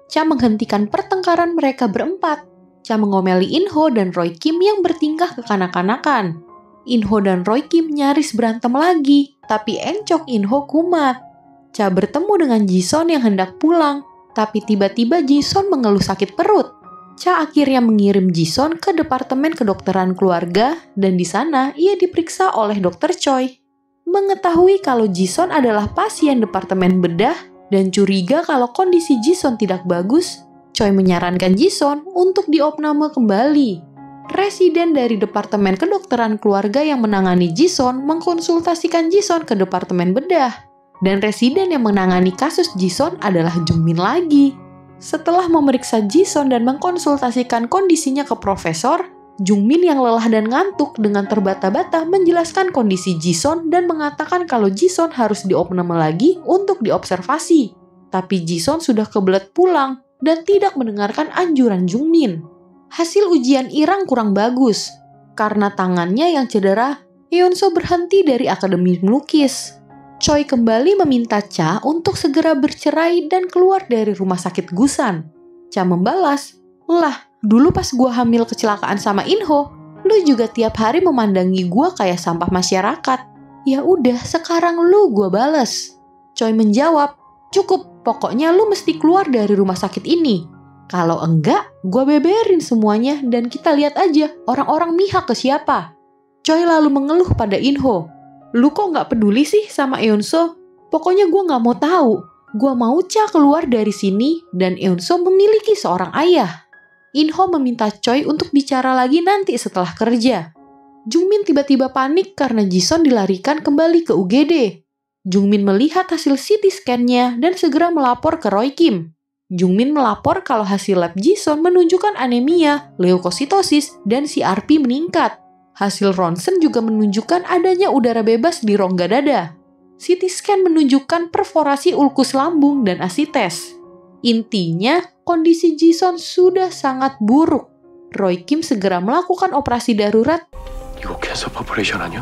Cha menghentikan pertengkaran mereka berempat. Cha mengomeli In-ho dan Roy Kim yang bertingkah kekanak-kanakan. In-ho dan Roy Kim nyaris berantem lagi, tapi encok In-ho kumat. Cha bertemu dengan Ji-son yang hendak pulang, tapi tiba-tiba Ji-son mengeluh sakit perut. Cha akhirnya mengirim Ji-son ke Departemen Kedokteran Keluarga dan di sana ia diperiksa oleh Dr. Choi. Mengetahui kalau Ji-son adalah pasien Departemen Bedah dan curiga kalau kondisi Ji-son tidak bagus, Choi menyarankan Ji-son untuk diopname kembali. Residen dari Departemen Kedokteran Keluarga yang menangani Ji-son mengkonsultasikan Ji-son ke Departemen Bedah. Dan residen yang menangani kasus Ji-son adalah Jung-min lagi. Setelah memeriksa Ji-son dan mengkonsultasikan kondisinya ke profesor, Jung-min yang lelah dan ngantuk dengan terbata-bata menjelaskan kondisi Ji-son dan mengatakan kalau Ji-son harus diopname lagi untuk diobservasi. Tapi Ji-son sudah kebelet pulang dan tidak mendengarkan anjuran Jung-min. Hasil ujian Irang kurang bagus. Karena tangannya yang cedera, Yeon-so berhenti dari akademi melukis. Choi kembali meminta Cha untuk segera bercerai dan keluar dari rumah sakit Gusan. Cha membalas, "Lah, dulu pas gua hamil kecelakaan sama In-ho, lu juga tiap hari memandangi gua kayak sampah masyarakat. Ya udah, sekarang lu gua bales." Choi menjawab, "Cukup, pokoknya lu mesti keluar dari rumah sakit ini. Kalau enggak, gua beberin semuanya dan kita lihat aja orang-orang mihak ke siapa." Choi lalu mengeluh pada In-ho, "Lu kok nggak peduli sih sama Yeon-so? Pokoknya gue nggak mau tahu. Gue mau Cha keluar dari sini dan Yeon-so memiliki seorang ayah." In-ho meminta Choi untuk bicara lagi nanti setelah kerja. Jung-min tiba-tiba panik karena Ji-son dilarikan kembali ke UGD. Jung-min melihat hasil CT scan-nya dan segera melapor ke Roy Kim. Jung-min melapor kalau hasil lab Ji-son menunjukkan anemia, leukositosis, dan CRP meningkat. Hasil ronsen juga menunjukkan adanya udara bebas di rongga dada. CT scan menunjukkan perforasi ulkus lambung dan asites. Intinya, kondisi Ji-son sudah sangat buruk. Roy Kim segera melakukan operasi darurat. 이거 캔서 퍼포레이션 아니야?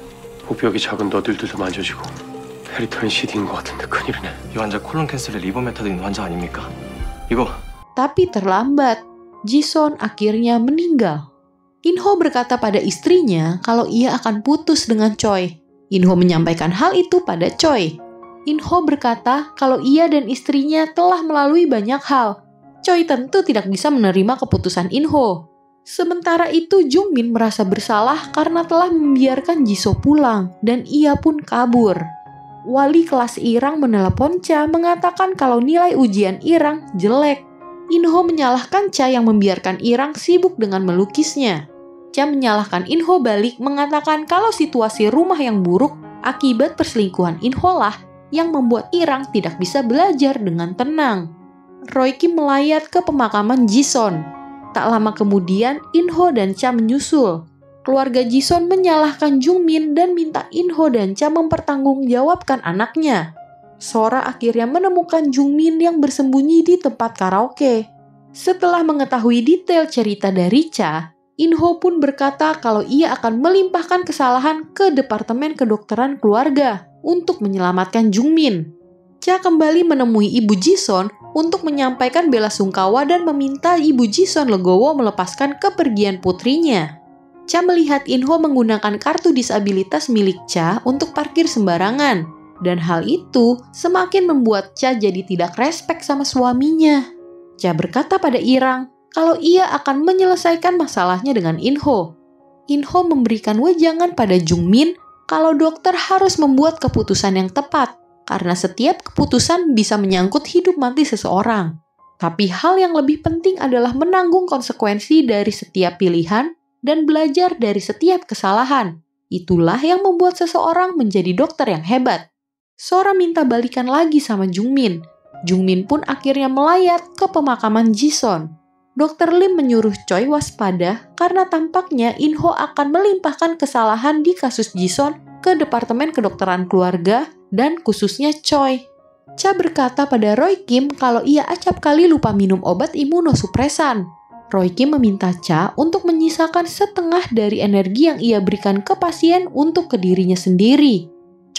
복벽이 작은 너들도 만져지고 페리톤이 CD인 것 같은데 큰일이네. 이 환자 콜론 캔슬의 리버 메타드 있는 환자 아닙니까? 이거 Tapi terlambat. Ji-son akhirnya meninggal. In-ho berkata pada istrinya kalau ia akan putus dengan Choi. In-ho menyampaikan hal itu pada Choi. In-ho berkata kalau ia dan istrinya telah melalui banyak hal. Choi tentu tidak bisa menerima keputusan In-ho. Sementara itu Jung-min merasa bersalah karena telah membiarkan Ji-so pulang dan ia pun kabur. Wali kelas Irang menelepon Cha mengatakan kalau nilai ujian Irang jelek. In-ho menyalahkan Cha yang membiarkan Irang sibuk dengan melukisnya. Cha menyalahkan In-ho balik mengatakan kalau situasi rumah yang buruk akibat perselingkuhan In-ho lah yang membuat Irang tidak bisa belajar dengan tenang. Roy Kim melayat ke pemakaman Ji-son. Tak lama kemudian In-ho dan Cha menyusul. Keluarga Ji-son menyalahkan Jung-min dan minta In-ho dan Cha mempertanggungjawabkan anaknya. Sora akhirnya menemukan Jung-min yang bersembunyi di tempat karaoke. Setelah mengetahui detail cerita dari Cha, In-ho pun berkata kalau ia akan melimpahkan kesalahan ke Departemen Kedokteran Keluarga untuk menyelamatkan Jung-min. Cha kembali menemui Ibu Ji-son untuk menyampaikan belasungkawa dan meminta Ibu Ji-son legowo melepaskan kepergian putrinya. Cha melihat In-ho menggunakan kartu disabilitas milik Cha untuk parkir sembarangan. Dan hal itu semakin membuat Cha jadi tidak respek sama suaminya. Cha berkata pada Irang kalau ia akan menyelesaikan masalahnya dengan In-ho. In-ho memberikan wejangan pada Jung-min kalau dokter harus membuat keputusan yang tepat karena setiap keputusan bisa menyangkut hidup mati seseorang. Tapi hal yang lebih penting adalah menanggung konsekuensi dari setiap pilihan dan belajar dari setiap kesalahan. Itulah yang membuat seseorang menjadi dokter yang hebat. Sora minta balikan lagi sama Jung-min. Jung-min pun akhirnya melayat ke pemakaman Ji-son. Dr. Lim menyuruh Choi waspada karena tampaknya In-ho akan melimpahkan kesalahan di kasus Ji-son ke Departemen Kedokteran Keluarga dan khususnya Choi. Cha berkata pada Roy Kim kalau ia acap kali lupa minum obat imunosupresan. Roy Kim meminta Cha untuk menyisakan setengah dari energi yang ia berikan ke pasien untuk ke dirinya sendiri.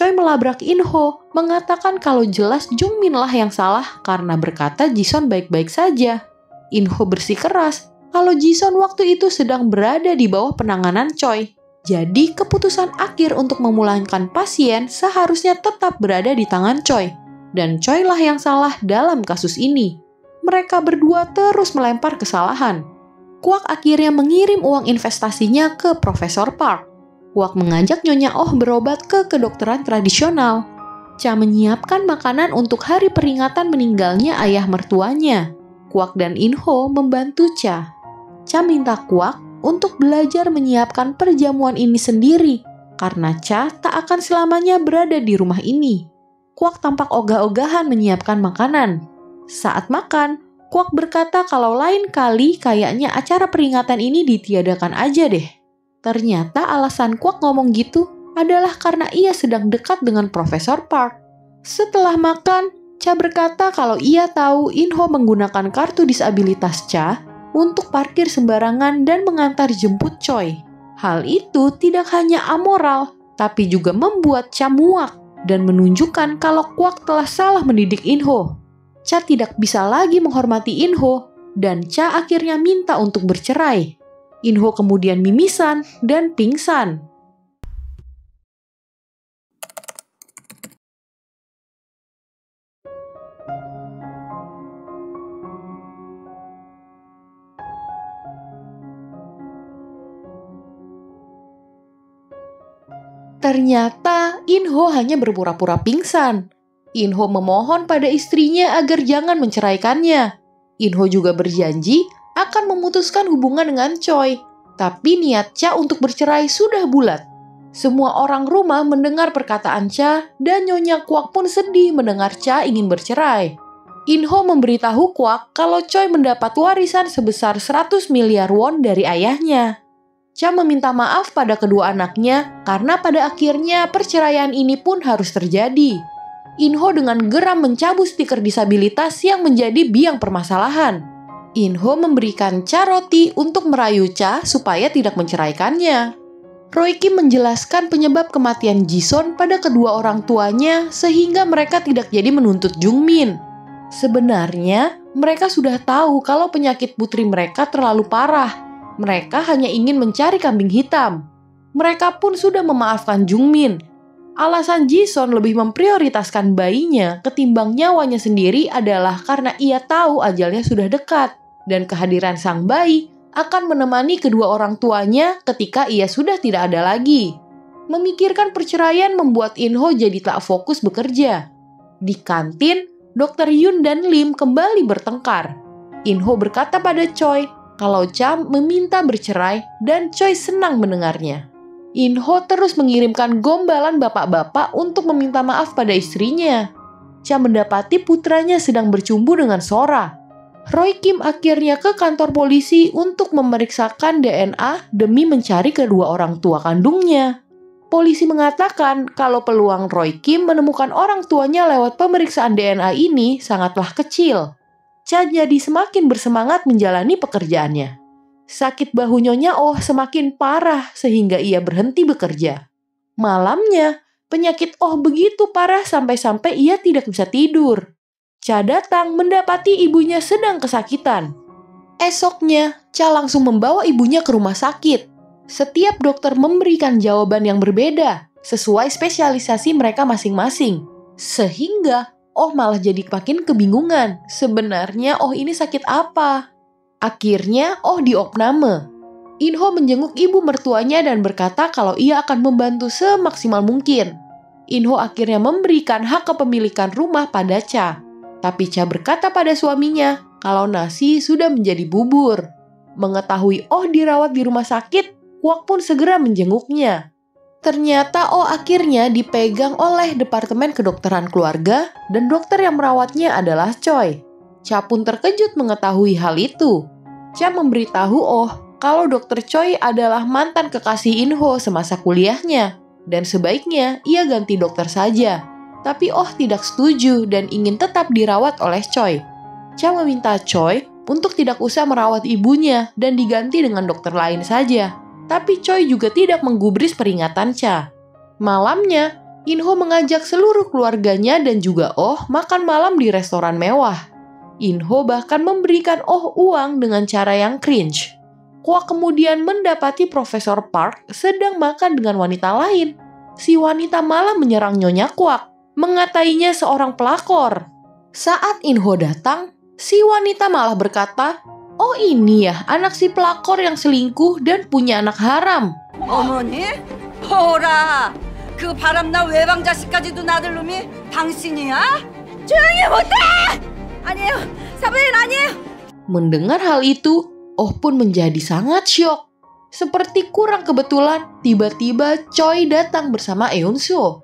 Choi melabrak In-ho, mengatakan kalau jelas Jung-min lah yang salah karena berkata Ji-sun baik-baik saja. In-ho bersikeras kalau Ji-sun waktu itu sedang berada di bawah penanganan Choi. Jadi keputusan akhir untuk memulangkan pasien seharusnya tetap berada di tangan Choi. Dan Choi lah yang salah dalam kasus ini. Mereka berdua terus melempar kesalahan. Kwak akhirnya mengirim uang investasinya ke Profesor Park. Kwak mengajak Nyonya Oh berobat ke kedokteran tradisional. Cha menyiapkan makanan untuk hari peringatan meninggalnya ayah mertuanya. Kwak dan In-ho membantu Cha. Cha minta Kwak untuk belajar menyiapkan perjamuan ini sendiri, karena Cha tak akan selamanya berada di rumah ini. Kwak tampak ogah-ogahan menyiapkan makanan. Saat makan, Kwak berkata kalau lain kali kayaknya acara peringatan ini ditiadakan aja deh. Ternyata alasan Kwak ngomong gitu adalah karena ia sedang dekat dengan Profesor Park. Setelah makan, Cha berkata kalau ia tahu In-ho menggunakan kartu disabilitas Cha untuk parkir sembarangan dan mengantar jemput Choi. Hal itu tidak hanya amoral, tapi juga membuat Cha muak dan menunjukkan kalau Kwak telah salah mendidik In-ho. Cha tidak bisa lagi menghormati In-ho dan Cha akhirnya minta untuk bercerai. In-ho kemudian mimisan dan pingsan. Ternyata In-ho hanya berpura-pura pingsan. In-ho memohon pada istrinya agar jangan menceraikannya. In-ho juga berjanji akan memutuskan hubungan dengan Choi. Tapi niat Cha untuk bercerai sudah bulat. Semua orang rumah mendengar perkataan Cha dan Nyonya Kwak pun sedih mendengar Cha ingin bercerai. In-ho memberitahu Kwak kalau Choi mendapat warisan sebesar 100 miliar won dari ayahnya. Cha meminta maaf pada kedua anaknya karena pada akhirnya perceraian ini pun harus terjadi. In-ho dengan geram mencabut stiker disabilitas yang menjadi biang permasalahan. In-ho memberikan Cha roti untuk merayu Cha supaya tidak menceraikannya. Roy Kim menjelaskan penyebab kematian Ji-sun pada kedua orang tuanya sehingga mereka tidak jadi menuntut Jung-min. Sebenarnya, mereka sudah tahu kalau penyakit putri mereka terlalu parah. Mereka hanya ingin mencari kambing hitam. Mereka pun sudah memaafkan Jung-min. Alasan Ji-sun lebih memprioritaskan bayinya ketimbang nyawanya sendiri adalah karena ia tahu ajalnya sudah dekat. Dan kehadiran sang bayi akan menemani kedua orang tuanya ketika ia sudah tidak ada lagi. Memikirkan perceraian membuat In-ho jadi tak fokus bekerja. Di kantin, Dr. Yun dan Lim kembali bertengkar. In-ho berkata pada Choi kalau Cha meminta bercerai dan Choi senang mendengarnya. In-ho terus mengirimkan gombalan bapak-bapak untuk meminta maaf pada istrinya. Cha mendapati putranya sedang bercumbu dengan Sora. Roy Kim akhirnya ke kantor polisi untuk memeriksakan DNA demi mencari kedua orang tua kandungnya. Polisi mengatakan kalau peluang Roy Kim menemukan orang tuanya lewat pemeriksaan DNA ini sangatlah kecil. Cha jadi semakin bersemangat menjalani pekerjaannya. Sakit bahu Nyonya Oh semakin parah sehingga ia berhenti bekerja. Malamnya, penyakit Oh begitu parah sampai-sampai ia tidak bisa tidur. Cha datang mendapati ibunya sedang kesakitan. Esoknya, Cha langsung membawa ibunya ke rumah sakit. Setiap dokter memberikan jawaban yang berbeda, sesuai spesialisasi mereka masing-masing. Sehingga, Oh malah jadi makin kebingungan. Sebenarnya Oh ini sakit apa? Akhirnya, Oh diopname. In-ho menjenguk ibu mertuanya dan berkata kalau ia akan membantu semaksimal mungkin. In-ho akhirnya memberikan hak kepemilikan rumah pada Cha. Tapi Cha berkata pada suaminya kalau nasi sudah menjadi bubur. Mengetahui Oh dirawat di rumah sakit, Kwak pun segera menjenguknya. Ternyata Oh akhirnya dipegang oleh Departemen Kedokteran Keluarga dan dokter yang merawatnya adalah Choi. Cha pun terkejut mengetahui hal itu. Cha memberitahu Oh kalau dokter Choi adalah mantan kekasih In-ho semasa kuliahnya dan sebaiknya ia ganti dokter saja. Tapi Oh tidak setuju dan ingin tetap dirawat oleh Choi. Cha meminta Choi untuk tidak usah merawat ibunya dan diganti dengan dokter lain saja. Tapi Choi juga tidak menggubris peringatan Cha. Malamnya, In-ho mengajak seluruh keluarganya dan juga Oh makan malam di restoran mewah. In-ho bahkan memberikan Oh uang dengan cara yang cringe. Kwak kemudian mendapati Profesor Park sedang makan dengan wanita lain. Si wanita malah menyerang Nyonya Kwak, mengatainya seorang pelakor. Saat In-ho datang, si wanita malah berkata, "Oh ini ya anak si pelakor yang selingkuh dan punya anak haram." 어머니? 보라! 그 바람난 외방 자식까지도 나들 놈이 당신이야? 조용히 못해! 아니에요, 사부인 아니에요! Mendengar hal itu, Oh pun menjadi sangat syok. Seperti kurang kebetulan, tiba-tiba Choi datang bersama Eun-soo.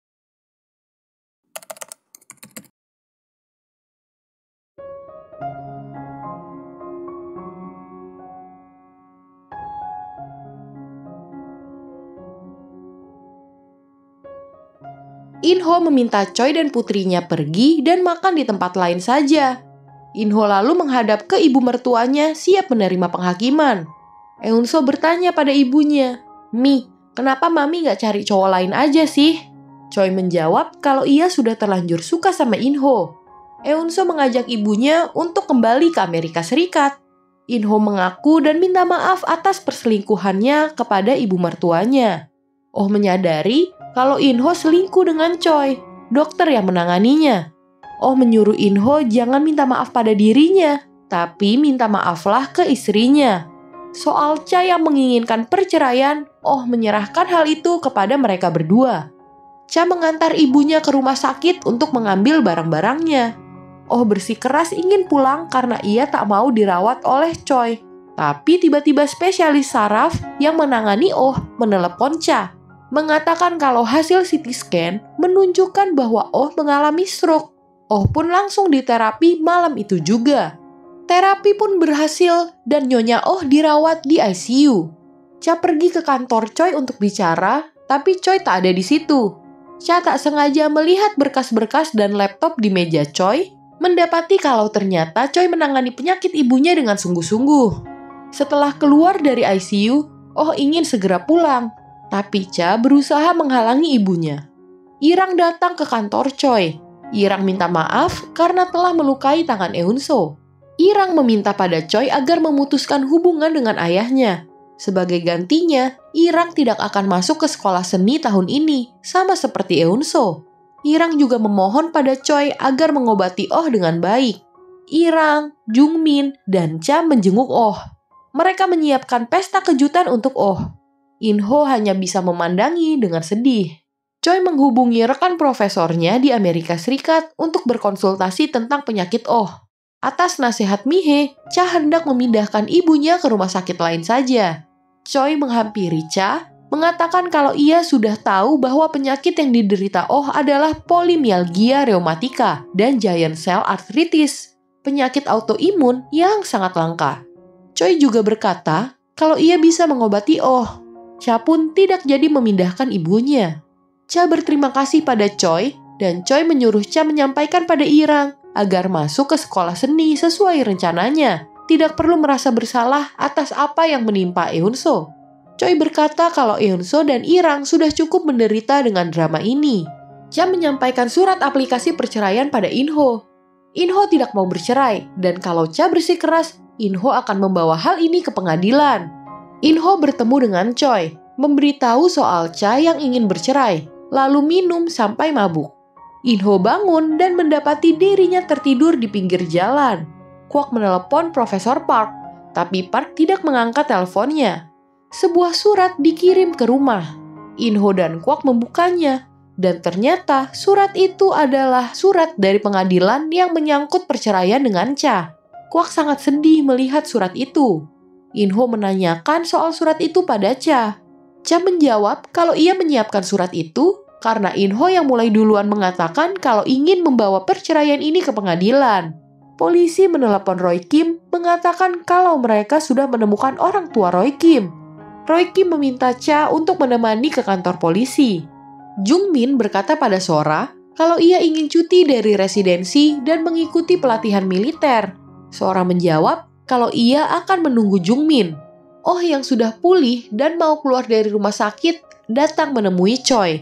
In-ho meminta Choi dan putrinya pergi dan makan di tempat lain saja. In-ho lalu menghadap ke ibu mertuanya siap menerima penghakiman. Eun-soo bertanya pada ibunya, "Mi, kenapa Mami gak cari cowok lain aja sih?" Choi menjawab kalau ia sudah terlanjur suka sama In-ho. Eun-soo mengajak ibunya untuk kembali ke Amerika Serikat. In-ho mengaku dan minta maaf atas perselingkuhannya kepada ibu mertuanya. Oh menyadari kalau In-ho selingkuh dengan Choi, dokter yang menanganinya. Oh menyuruh In-ho jangan minta maaf pada dirinya, tapi minta maaflah ke istrinya. Soal Cha yang menginginkan perceraian, Oh menyerahkan hal itu kepada mereka berdua. Cha mengantar ibunya ke rumah sakit untuk mengambil barang-barangnya. Oh bersikeras ingin pulang karena ia tak mau dirawat oleh Choi. Tapi tiba-tiba spesialis saraf yang menangani Oh menelepon Cha, mengatakan kalau hasil CT scan menunjukkan bahwa Oh mengalami stroke. Oh pun langsung diterapi malam itu juga. Terapi pun berhasil dan Nyonya Oh dirawat di ICU. Cha pergi ke kantor Choi untuk bicara, tapi Choi tak ada di situ. Cha tak sengaja melihat berkas-berkas dan laptop di meja Choi, mendapati kalau ternyata Choi menangani penyakit ibunya dengan sungguh-sungguh. Setelah keluar dari ICU, Oh ingin segera pulang, tapi Cha berusaha menghalangi ibunya. Irang datang ke kantor Choi. Irang minta maaf karena telah melukai tangan Eun-soo. Irang meminta pada Choi agar memutuskan hubungan dengan ayahnya. Sebagai gantinya, Irang tidak akan masuk ke sekolah seni tahun ini, sama seperti Eun-soo. Irang juga memohon pada Choi agar mengobati Oh dengan baik. Irang, Jungmin, dan Cha menjenguk Oh. Mereka menyiapkan pesta kejutan untuk Oh. In-ho hanya bisa memandangi dengan sedih. Choi menghubungi rekan profesornya di Amerika Serikat untuk berkonsultasi tentang penyakit Oh. Atas nasihat Mihe, Cha hendak memindahkan ibunya ke rumah sakit lain saja. Choi menghampiri Cha, mengatakan kalau ia sudah tahu bahwa penyakit yang diderita Oh adalah polymyalgia rheumatica dan giant cell arthritis, penyakit autoimun yang sangat langka. Choi juga berkata kalau ia bisa mengobati Oh. Cha pun tidak jadi memindahkan ibunya. Cha berterima kasih pada Choi, dan Choi menyuruh Cha menyampaikan pada Irang agar masuk ke sekolah seni sesuai rencananya. Tidak perlu merasa bersalah atas apa yang menimpa Eun-soo. Choi berkata kalau Eun-soo dan Irang sudah cukup menderita dengan drama ini. Cha menyampaikan surat aplikasi perceraian pada In-ho. In-ho tidak mau bercerai, dan kalau Cha bersikeras, In-ho akan membawa hal ini ke pengadilan. In-ho bertemu dengan Choi, memberitahu soal Cha yang ingin bercerai, lalu minum sampai mabuk. In-ho bangun dan mendapati dirinya tertidur di pinggir jalan. Kwak menelepon Profesor Park, tapi Park tidak mengangkat teleponnya. Sebuah surat dikirim ke rumah. In-ho dan Kwak membukanya, dan ternyata surat itu adalah surat dari pengadilan yang menyangkut perceraian dengan Cha. Kwak sangat sedih melihat surat itu. In-ho menanyakan soal surat itu pada Cha. Cha menjawab kalau ia menyiapkan surat itu karena In-ho yang mulai duluan mengatakan kalau ingin membawa perceraian ini ke pengadilan. Polisi menelepon Roy Kim mengatakan kalau mereka sudah menemukan orang tua Roy Kim. Roy Kim meminta Cha untuk menemani ke kantor polisi. Jungmin berkata pada Sora kalau ia ingin cuti dari residensi dan mengikuti pelatihan militer. Sora menjawab kalau ia akan menunggu Jungmin. Oh yang sudah pulih dan mau keluar dari rumah sakit datang menemui Choi.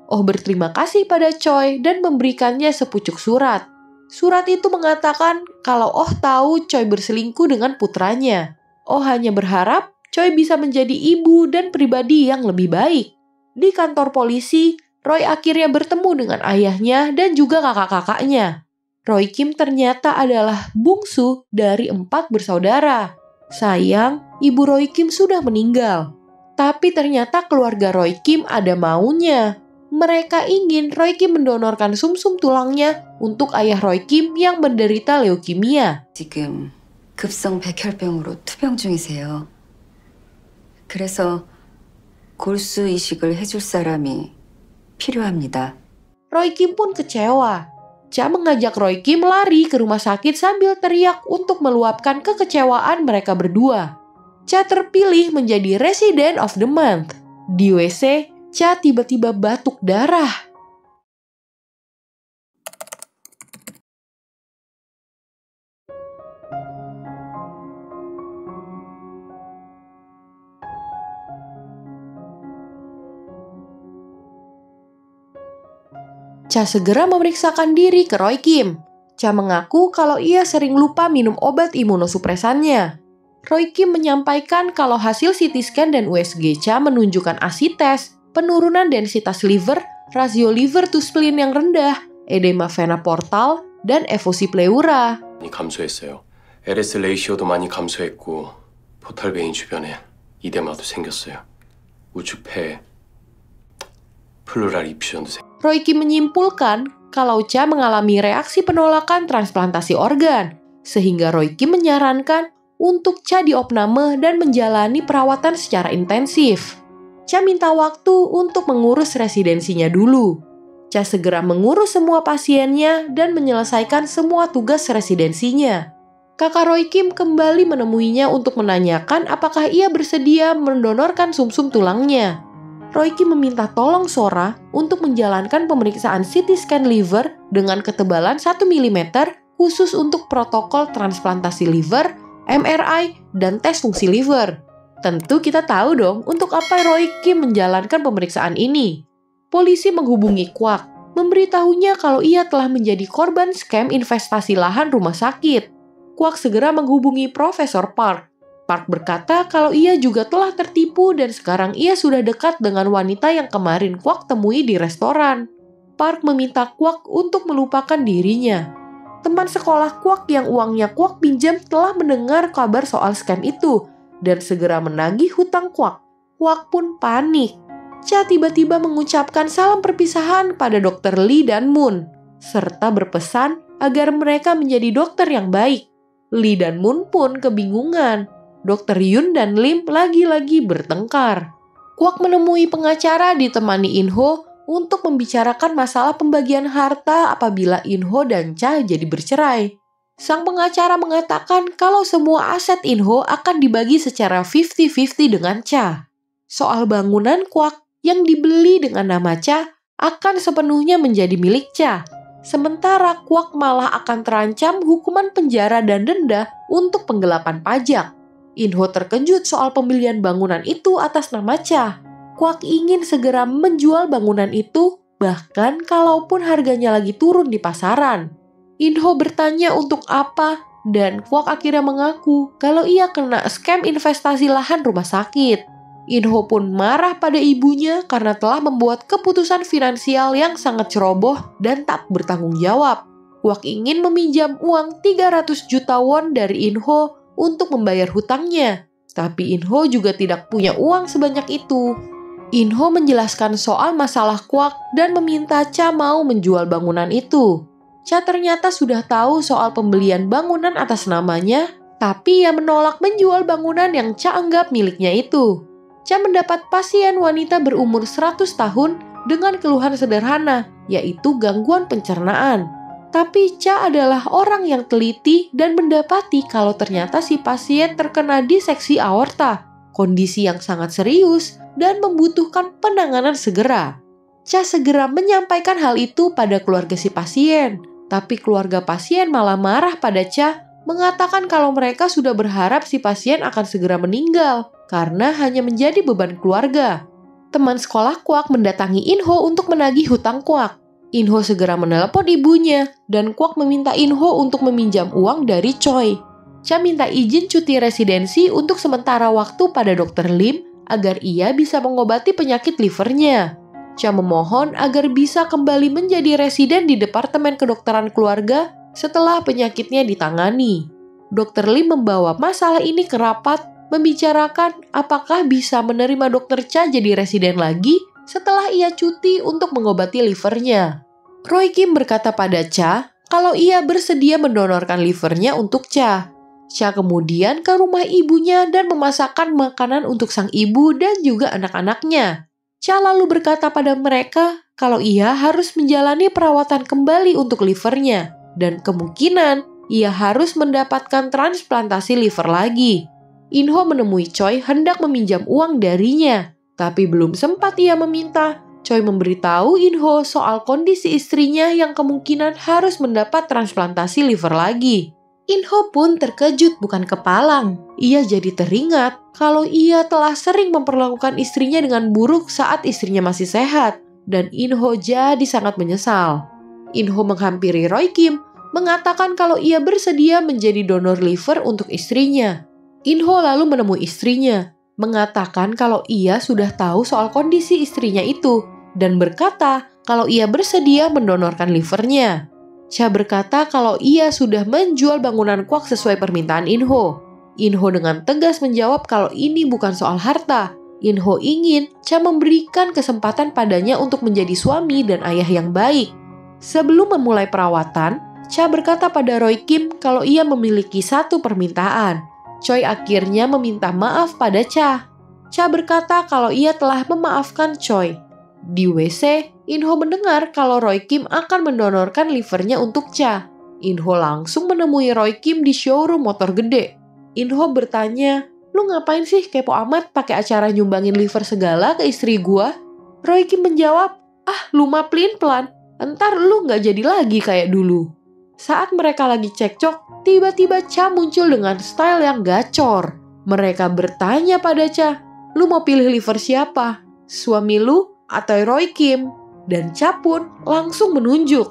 Oh berterima kasih pada Choi dan memberikannya sepucuk surat. Surat itu mengatakan kalau Oh tahu Choi berselingkuh dengan putranya. Oh hanya berharap Choi bisa menjadi ibu dan pribadi yang lebih baik. Di kantor polisi, Roy akhirnya bertemu dengan ayahnya dan juga kakak-kakaknya. Roy Kim ternyata adalah bungsu dari 4 bersaudara. Sayang, ibu Roy Kim sudah meninggal. Tapi ternyata keluarga Roy Kim ada maunya. Mereka ingin Roy Kim mendonorkan sumsum tulangnya untuk ayah Roy Kim yang menderita leukemia. 지금 급성 백혈병으로 투병 중이세요. 그래서 골수 이식을 해줄 사람이 필요합니다. Roy Kim pun kecewa. Cha mengajak Roy Kim lari ke rumah sakit sambil teriak untuk meluapkan kekecewaan mereka berdua. Cha terpilih menjadi Resident of the Month. Di WC, Cha tiba-tiba batuk darah. Cha segera memeriksakan diri ke Roy Kim. Cha mengaku kalau ia sering lupa minum obat imunosupresannya. Roy Kim menyampaikan kalau hasil CT scan dan USG Cha menunjukkan asites, penurunan densitas liver, rasio liver to spleen yang rendah, edema vena portal, dan efosi pleura. 많이 감소했어요. LS 레이시오도 많이 감소했고 포탈 베인 주변에 이데마도 생겼어요. 우측폐, 플루랄 이퓨전도 생겼어요. Roy Kim menyimpulkan kalau Cha mengalami reaksi penolakan transplantasi organ, sehingga Roy Kim menyarankan untuk Cha diopname dan menjalani perawatan secara intensif. Cha minta waktu untuk mengurus residensinya dulu. Cha segera mengurus semua pasiennya dan menyelesaikan semua tugas residensinya. Kakak Roy Kim kembali menemuinya untuk menanyakan apakah ia bersedia mendonorkan sumsum tulangnya. Roy Kim meminta tolong Sora untuk menjalankan pemeriksaan CT scan liver dengan ketebalan 1 mm khusus untuk protokol transplantasi liver, MRI, dan tes fungsi liver. Tentu kita tahu dong untuk apa Roy Kim menjalankan pemeriksaan ini. Polisi menghubungi Kwak, memberitahunya kalau ia telah menjadi korban scam investasi lahan rumah sakit. Kwak segera menghubungi Profesor Park. Park berkata kalau ia juga telah tertipu dan sekarang ia sudah dekat dengan wanita yang kemarin Kwak temui di restoran. Park meminta Kwak untuk melupakan dirinya. Teman sekolah Kwak yang uangnya Kwak pinjam telah mendengar kabar soal scam itu dan segera menagih hutang Kwak. Kwak pun panik. Cha tiba-tiba mengucapkan salam perpisahan pada Dr. Lee dan Moon, serta berpesan agar mereka menjadi dokter yang baik. Lee dan Moon pun kebingungan. Dr. Yun dan Lim lagi-lagi bertengkar. Kwak menemui pengacara ditemani In-ho untuk membicarakan masalah pembagian harta apabila In-ho dan Cha jadi bercerai. Sang pengacara mengatakan kalau semua aset In-ho akan dibagi secara 50-50 dengan Cha. Soal bangunan Kwak yang dibeli dengan nama Cha akan sepenuhnya menjadi milik Cha. Sementara Kwak malah akan terancam hukuman penjara dan denda untuk penggelapan pajak. In-ho terkejut soal pembelian bangunan itu atas nama Cha. Kwak ingin segera menjual bangunan itu, bahkan kalaupun harganya lagi turun di pasaran. In-ho bertanya untuk apa, dan Kwak akhirnya mengaku kalau ia kena scam investasi lahan rumah sakit. In-ho pun marah pada ibunya karena telah membuat keputusan finansial yang sangat ceroboh dan tak bertanggung jawab. Kwak ingin meminjam uang 300 juta won dari In-ho untuk membayar hutangnya, tapi In-ho juga tidak punya uang sebanyak itu. In-ho menjelaskan soal masalah Kwak dan meminta Cha mau menjual bangunan itu. Cha ternyata sudah tahu soal pembelian bangunan atas namanya, tapi ia menolak menjual bangunan yang Cha anggap miliknya itu. Cha mendapat pasien wanita berumur 100 tahun dengan keluhan sederhana, yaitu gangguan pencernaan. Tapi Cha adalah orang yang teliti dan mendapati kalau ternyata si pasien terkena diseksi aorta, kondisi yang sangat serius dan membutuhkan penanganan segera. Cha segera menyampaikan hal itu pada keluarga si pasien, tapi keluarga pasien malah marah pada Cha, mengatakan kalau mereka sudah berharap si pasien akan segera meninggal karena hanya menjadi beban keluarga. teman sekolah Kwak mendatangi Inho untuk menagih hutang Kwak. Inho segera menelepon ibunya, dan Kwak meminta Inho untuk meminjam uang dari Choi. Cha minta izin cuti residensi untuk sementara waktu pada Dr. Lim agar ia bisa mengobati penyakit livernya. Cha memohon agar bisa kembali menjadi residen di Departemen Kedokteran Keluarga setelah penyakitnya ditangani. Dr. Lim membawa masalah ini ke rapat, membicarakan apakah bisa menerima Dr. Cha jadi residen lagi setelah ia cuti untuk mengobati livernya. Roy Kim berkata pada Cha kalau ia bersedia mendonorkan livernya untuk Cha. Cha kemudian ke rumah ibunya dan memasakkan makanan untuk sang ibu dan juga anak-anaknya. Cha lalu berkata pada mereka kalau ia harus menjalani perawatan kembali untuk livernya dan kemungkinan ia harus mendapatkan transplantasi liver lagi. Inho menemui Choi hendak meminjam uang darinya, tapi belum sempat ia meminta. Choi memberitahu Inho soal kondisi istrinya yang kemungkinan harus mendapat transplantasi liver lagi. Inho pun terkejut bukan kepalang. Ia jadi teringat kalau ia telah sering memperlakukan istrinya dengan buruk saat istrinya masih sehat, dan Inho jadi sangat menyesal. Inho menghampiri Roy Kim, mengatakan kalau ia bersedia menjadi donor liver untuk istrinya. Inho lalu menemui istrinya, mengatakan kalau ia sudah tahu soal kondisi istrinya itu, dan berkata kalau ia bersedia mendonorkan livernya. Cha berkata kalau ia sudah menjual bangunan Kwak sesuai permintaan Inho. Inho dengan tegas menjawab kalau ini bukan soal harta. Inho ingin Cha memberikan kesempatan padanya untuk menjadi suami dan ayah yang baik. Sebelum memulai perawatan, Cha berkata pada Roy Kim kalau ia memiliki satu permintaan. Choi akhirnya meminta maaf pada Cha. Cha berkata kalau ia telah memaafkan Choi. Di WC, Inho mendengar kalau Roy Kim akan mendonorkan livernya untuk Cha. Inho langsung menemui Roy Kim di showroom motor gede. Inho bertanya, "Lu ngapain sih kepo amat pakai acara nyumbangin liver segala ke istri gua?" Roy Kim menjawab, "Ah, lu mah pelin-pelan. Entar lu nggak jadi lagi kayak dulu." Saat mereka lagi cekcok, tiba-tiba Cha muncul dengan style yang gacor. Mereka bertanya pada Cha, "Lu mau pilih liver siapa? Suami lu atau Roy Kim?" Dan Cha pun langsung menunjuk.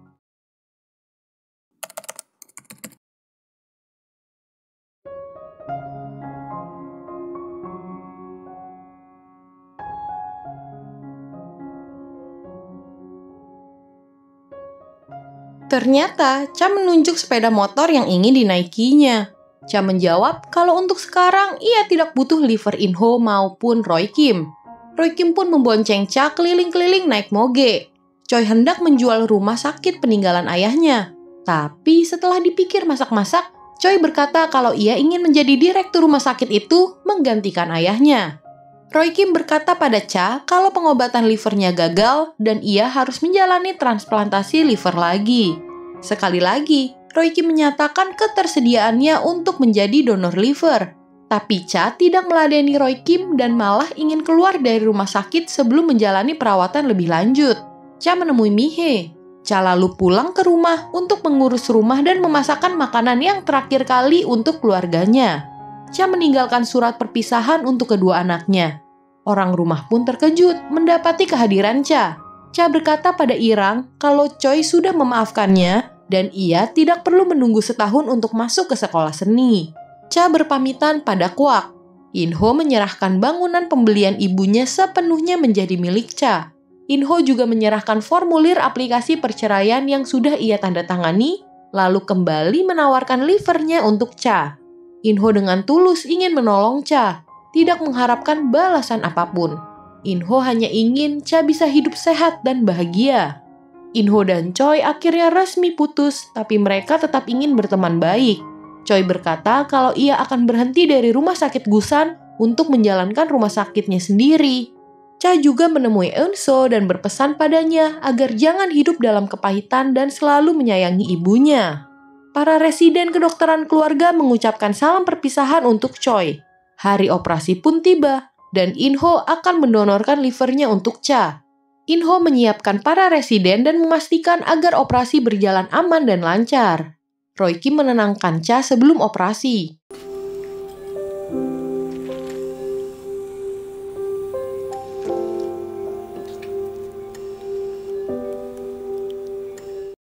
Ternyata Cha menunjuk sepeda motor yang ingin dinaikinya. Cha menjawab kalau untuk sekarang ia tidak butuh liver Inho maupun Roy Kim. Roy Kim pun membonceng Cha keliling-keliling naik moge. Choi hendak menjual rumah sakit peninggalan ayahnya. Tapi setelah dipikir masak-masak, Choi berkata kalau ia ingin menjadi direktur rumah sakit itu menggantikan ayahnya. Roy Kim berkata pada Cha kalau pengobatan livernya gagal dan ia harus menjalani transplantasi liver lagi. Sekali lagi, Roy Kim menyatakan ketersediaannya untuk menjadi donor liver. Tapi Cha tidak meladeni Roy Kim dan malah ingin keluar dari rumah sakit sebelum menjalani perawatan lebih lanjut. Cha menemui Mihe. Cha lalu pulang ke rumah untuk mengurus rumah dan memasakkan makanan yang terakhir kali untuk keluarganya. Cha meninggalkan surat perpisahan untuk kedua anaknya. Orang rumah pun terkejut mendapati kehadiran Cha. Cha berkata pada Irang kalau Choi sudah memaafkannya dan ia tidak perlu menunggu setahun untuk masuk ke sekolah seni. Cha berpamitan pada Kwak. Inho menyerahkan bangunan pembelian ibunya sepenuhnya menjadi milik Cha. Inho juga menyerahkan formulir aplikasi perceraian yang sudah ia tanda tangani, lalu kembali menawarkan livernya untuk Cha. Inho dengan tulus ingin menolong Cha, tidak mengharapkan balasan apapun. Inho hanya ingin Cha bisa hidup sehat dan bahagia. Inho dan Choi akhirnya resmi putus, tapi mereka tetap ingin berteman baik. Choi berkata kalau ia akan berhenti dari rumah sakit Gusan untuk menjalankan rumah sakitnya sendiri. Cha juga menemui Eunso dan berpesan padanya agar jangan hidup dalam kepahitan dan selalu menyayangi ibunya. Para residen kedokteran keluarga mengucapkan salam perpisahan untuk Choi. Hari operasi pun tiba, dan Inho akan mendonorkan livernya untuk Cha. Inho menyiapkan para residen dan memastikan agar operasi berjalan aman dan lancar. Roy Kim menenangkan Cha sebelum operasi.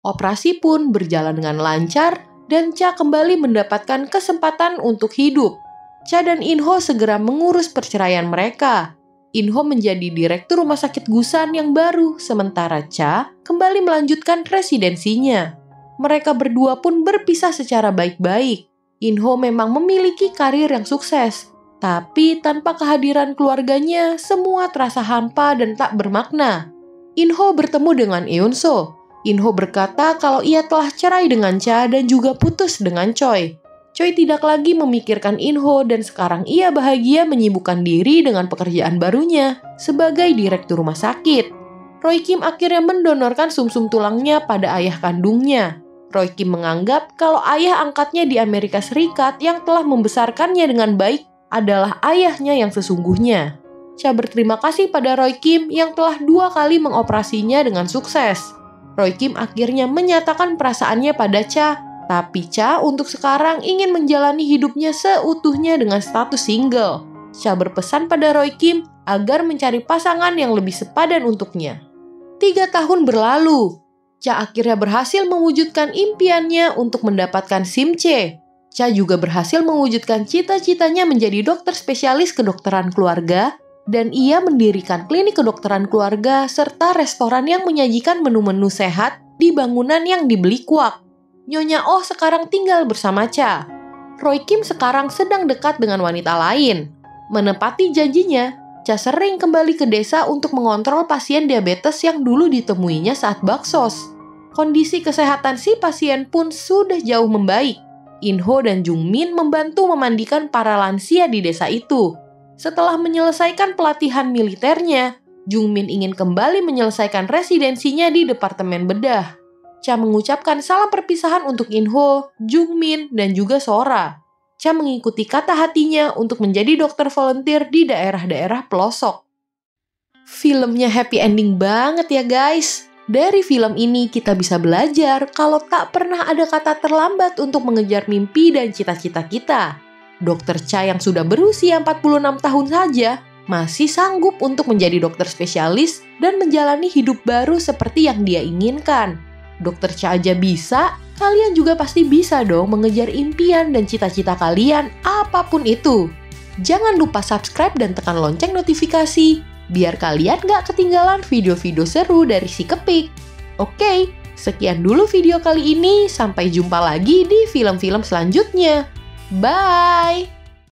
Operasi pun berjalan dengan lancar dan Cha kembali mendapatkan kesempatan untuk hidup. Cha dan In-ho segera mengurus perceraian mereka. In-ho menjadi direktur rumah sakit Gusan yang baru, sementara Cha kembali melanjutkan residensinya. Mereka berdua pun berpisah secara baik-baik. In-ho memang memiliki karir yang sukses, tapi tanpa kehadiran keluarganya, semua terasa hampa dan tak bermakna. In-ho bertemu dengan Eun-so. In-ho berkata kalau ia telah cerai dengan Cha dan juga putus dengan Choi. Choi tidak lagi memikirkan In-ho dan sekarang ia bahagia menyibukkan diri dengan pekerjaan barunya sebagai direktur rumah sakit. Roy Kim akhirnya mendonorkan sumsum tulangnya pada ayah kandungnya. Roy Kim menganggap kalau ayah angkatnya di Amerika Serikat yang telah membesarkannya dengan baik adalah ayahnya yang sesungguhnya. Cha berterima kasih pada Roy Kim yang telah 2 kali mengoperasinya dengan sukses. Roy Kim akhirnya menyatakan perasaannya pada Cha, tapi Cha untuk sekarang ingin menjalani hidupnya seutuhnya dengan status single. Cha berpesan pada Roy Kim agar mencari pasangan yang lebih sepadan untuknya. 3 tahun berlalu, Cha akhirnya berhasil mewujudkan impiannya untuk mendapatkan SIM-C. Cha juga berhasil mewujudkan cita-citanya menjadi dokter spesialis kedokteran keluarga, dan ia mendirikan klinik kedokteran keluarga serta restoran yang menyajikan menu-menu sehat di bangunan yang dibeli kuak. Nyonya Oh sekarang tinggal bersama Cha. Roy Kim sekarang sedang dekat dengan wanita lain. Menepati janjinya, Cha sering kembali ke desa untuk mengontrol pasien diabetes yang dulu ditemuinya saat baksos. Kondisi kesehatan si pasien pun sudah jauh membaik. In-ho dan Jung-min membantu memandikan para lansia di desa itu. Setelah menyelesaikan pelatihan militernya, Jung-min ingin kembali menyelesaikan residensinya di Departemen Bedah. Cha mengucapkan salam perpisahan untuk In-ho, Jung-min, dan juga Sora. Cha mengikuti kata hatinya untuk menjadi dokter volunteer di daerah-daerah pelosok. Filmnya happy ending banget ya guys. Dari film ini kita bisa belajar kalau tak pernah ada kata terlambat untuk mengejar mimpi dan cita-cita kita. Dokter Cha yang sudah berusia 46 tahun saja masih sanggup untuk menjadi dokter spesialis dan menjalani hidup baru seperti yang dia inginkan. Dokter Cha aja bisa, kalian juga pasti bisa dong mengejar impian dan cita-cita kalian apapun itu. Jangan lupa subscribe dan tekan lonceng notifikasi, biar kalian gak ketinggalan video-video seru dari si Kepik. Oke, sekian dulu video kali ini, sampai jumpa lagi di film-film selanjutnya. Bye!